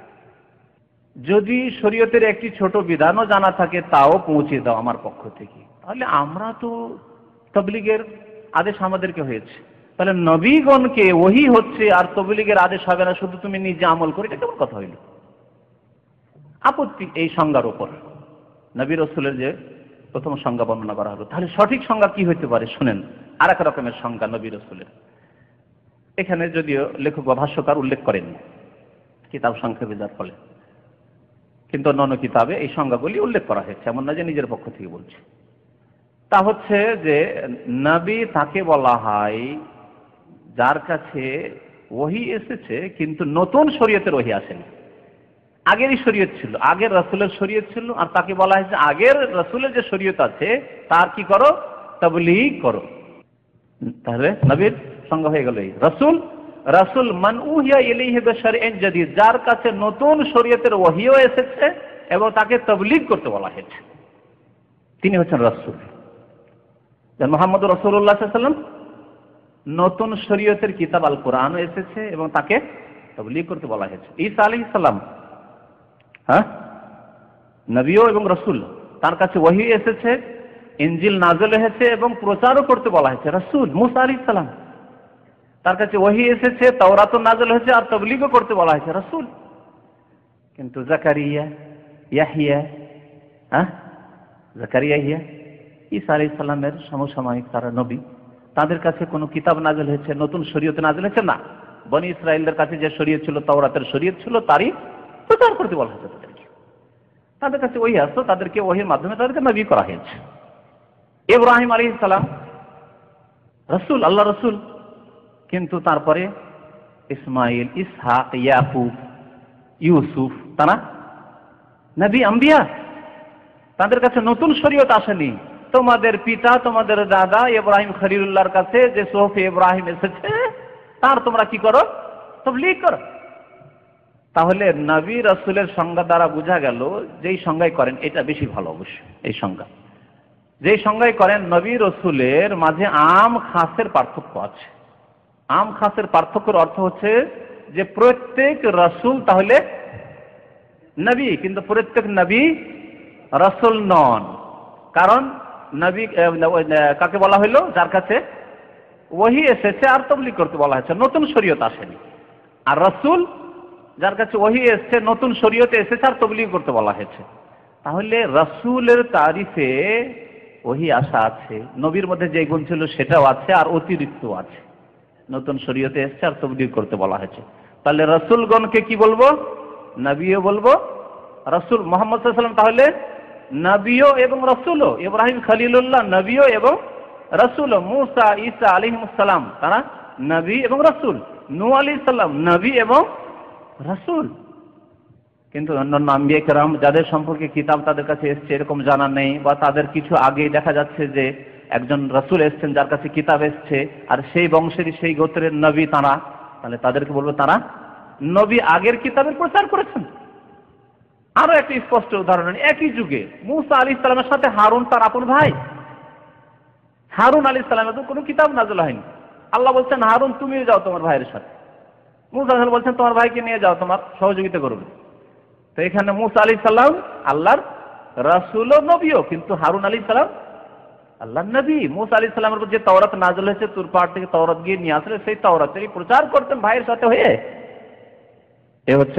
যদি শরীয়তের একটি ছোট বিধানও জানা থাকে তাও পৌঁছে দাও আমার পক্ষ থেকে, তাহলে আমরা তো তাবলীগের আদেশ আমাদেরকে হয়েছে। তাহলে নবীগণকে ওহী হচ্ছে আর তাবলীগের আদেশ হবে না, শুধু তুমি নিজে আমল করে, এটা কেমন কথা হইল? আপত্তি এই সংজ্ঞার উপর। নবী রাসূলের যে প্রথম সংজ্ঞা বর্ণনা করা হলো, তাহলে সঠিক সংজ্ঞা কি হইতে পারে শুনেন। আর এক রকমের সংজ্ঞা নবী রাসূলের, এখানে যদিও লেখক বা ভাষ্যকার উল্লেখ করেন কিতাব সংক্ষেপে যার ফলে, কিন্তু অন্যান্য কিতাবে এই সংজ্ঞাগুলি উল্লেখ করা হয়েছে, এমন না যে নিজের পক্ষ থেকে বলছে। তা হচ্ছে যে নবী তাকে বলা হয় যার কাছে ওহী এসেছে কিন্তু নতুন শরীয়তের ওহী আসেনি, আগেরই শরীয়ত ছিল, আগের রাসূলের শরীয়ত ছিল, আর তাকে বলা হয়েছে আগের রাসূলের যে শরীয়ত আছে তার কি করো? তাবলীগ করো। তাহলে নবীর সংজ্ঞা হয়ে গেল এই রাসূল মান উহিয়া ইলাইহি বিশরঈন জাদীদ, যার কাছে নতুন শরীয়তের ওহীও এসেছে এবং তাকে তাবলীগ করতে বলা হয়েছে, তিনি হচ্ছেন রাসূল। মুহাম্মদুর রাসূলুল্লাহ সাল্লাল্লাহু আলাইহি ওয়াসাল্লাম নতুন শরীয়তের কিতাব আল কোরআনও এসেছে এবং তাকে তাবলীগ করতে বলা হয়েছে। ঈসা আলাইহিস সালাম নবীও এবং রাসূল, তার কাছে ওহী এসেছে, ইনজিল নাযিল হয়েছে এবং প্রচারও করতে বলা হয়েছে, রাসূল। মুসা আলাইহিস সালাম, তার কাছে ওহী এসেছে, তাওরাতও নাযিল হয়েছে আর তাবলীগও করতে বলা হয়েছে, রাসূল। কিন্তু জাকারিয়া, ইয়াহইয়া, ইয়াহইয়া, ঈসা আলাইহিস সালামের সমসাময়িক তারা নবী, তাদের কাছে কোনো কিতাব নাযিল হয়েছে, নতুন শরীয়ত নাযিল হয়েছে না। বনি ইসরাঈলদের কাছে যে শরীয়ত ছিল, তাওরাতের শরীয়ত ছিল, তারই প্রচার করতে বলা হয়েছে তাদেরকে। তাদের কাছে ওহী আসতো, তাদেরকে ওহীর মাধ্যমে তাদেরকে নবী করা হয়েছে। ইব্রাহিম আলাইহিস সালাম রাসূল, আল্লাহ রাসূল, কিন্তু তারপরে ইসমাইল, ইসহাক, ইয়াকুব, ইউসুফ, তারা নবী আম্বিয়া, তাদের কাছে নতুন শরীয়ত আসেনি, তোমাদের পিতা তোমাদের দাদা ইব্রাহিম খলিলুল্লাহর কাছে যে সুহফে ইব্রাহিম এসেছে তার তোমরা কি করো, তাবলীগ করো। তাহলে নবী রাসূলের সংজ্ঞা দ্বারা বোঝা গেল যেই সংজ্ঞায় করেন এটা বেশি ভালো। অবশ্য এই সংজ্ঞা যেই সংজ্ঞায় করেন নবী রাসূলের মাঝে আম খাসের পার্থক্য আছে। আম খাসের পার্থক্যের অর্থ হচ্ছে যে প্রত্যেক রাসূল তাহলে নবী, কিন্তু প্রত্যেক নবী রাসূল নন। কারণ নবী কাকে বলা হলো, যার কাছে ওহী এসেছে আর তাবলীগ করতে বলা হয়েছে, নতুন শরীয়ত আসেনি। আর রাসূল যার কাছে ওহী এসেছে, নতুন শরীয়তে এসেছে আর তাবলীগ করতে বলা হয়েছে। তাহলে রাসূলের তারিফে ওহী আসা আছে, নবীর মধ্যে যে গুণ ছিল সেটাও আছে আর অতিরিক্ত আছে, নতুন শরীয়তে এসেছে আর তাবলীগ করতে বলা হয়েছে। তাহলে রাসূলগণকে কি বলবো, নবীও বলবো। রাসূল মুহাম্মদ সাল্লাল্লাহু আলাইহি ওয়াসাল্লাম তাহলে নবীও এবং রাসূলও, ইব্রাহিম খলিলুল্লাহ নবীও এবং রাসূলও, মূসা ঈসা আলাইহিস সালাম তারা নবী এবং রাসূল, নূহ আলাইহিস সালাম নবী এবং রাসূল। কিন্তু অন্যান্য আম্বিয়া কেরাম যাদের সম্পর্কে কিতাব তাদের কাছে এসছে এরকম জানা নেই, বা তাদের কিছু আগেই দেখা যাচ্ছে যে একজন রাসূল এসছেন যার কাছে কিতাব এসছে আর সেই বংশেরই সেই গোত্রের নবী তারা, তাহলে তাদেরকে বলবো তারা নবী আগের কিতাবের প্রচার করেছেন। আরো একটা স্পষ্ট উদাহরণ, একই যুগে মূসা আলাইহিস সালামের সাথে হারুন তার আপন ভাই। হারুন আলাইহিস সালামের তো কোনো কিতাব নাযিল হয়নি। আল্লাহ বলছেন হারুন তুমিও যাও তোমার ভাইয়ের সাথে, মূসা আলাইহিস সালাম বলছেন তোমার ভাইকে নিয়ে যাও, তোমার সহযোগিতা করবে। তো এখানে মূসা আলাইহিস সালাম আল্লাহর রাসূল ও নবীও, কিন্তু হারুন আলাইহিস সালাম আল্লাহর নবী। মূসা আলাইহিস সালামের উপর যে তাওরাত নাযিল হয়েছে, তুর পাহাড় থেকে তাওরাত গিয়ে নিয়ে আসলে সেই তাওরাতেরই প্রচার করতেন ভাইয়ের সাথে হয়ে। এ হচ্ছে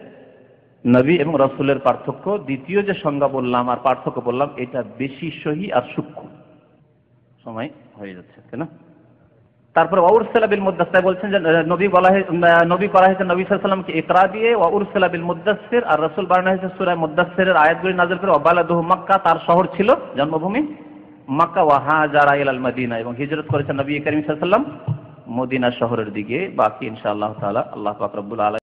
নবী এবং রাসূলের পার্থক্য। দ্বিতীয় যে সংজ্ঞা বললাম আর পার্থক্য বললাম এটা বেশি সহি আর সূক্ষ্ম। সময় হয়ে যাচ্ছে তাই না? তারপরে ওয়াউরসিলা বিল মুদাসসির বলছেন যে নবী বলা হয়, নবী করা হয়েছে নবী সাল্লাল্লাহু আলাইহি ওয়াসাল্লামকে ইকরা দিয়ে, ওয়াউরসিলা বিল মুদাসসির, আর রাসূল বানানো হয়েছে সূরা মুদাসসিরের আয়াতগুলি নাযিল করে। ওয়াবালাদুহু মক্কা, তার শহর ছিল জন্মভূমি মক্কা, ওয়া হাজারা ইলাল মদিনা, এবং হিজরত করেছেন নবী করিম সাল্লাল্লাহু আলাইহি ওয়াসাল্লাম মদিনা শহরের দিকে। বাকি ইনশাআল্লাহ তাআলা আল্লাহ পাক রব্বুল আলামিন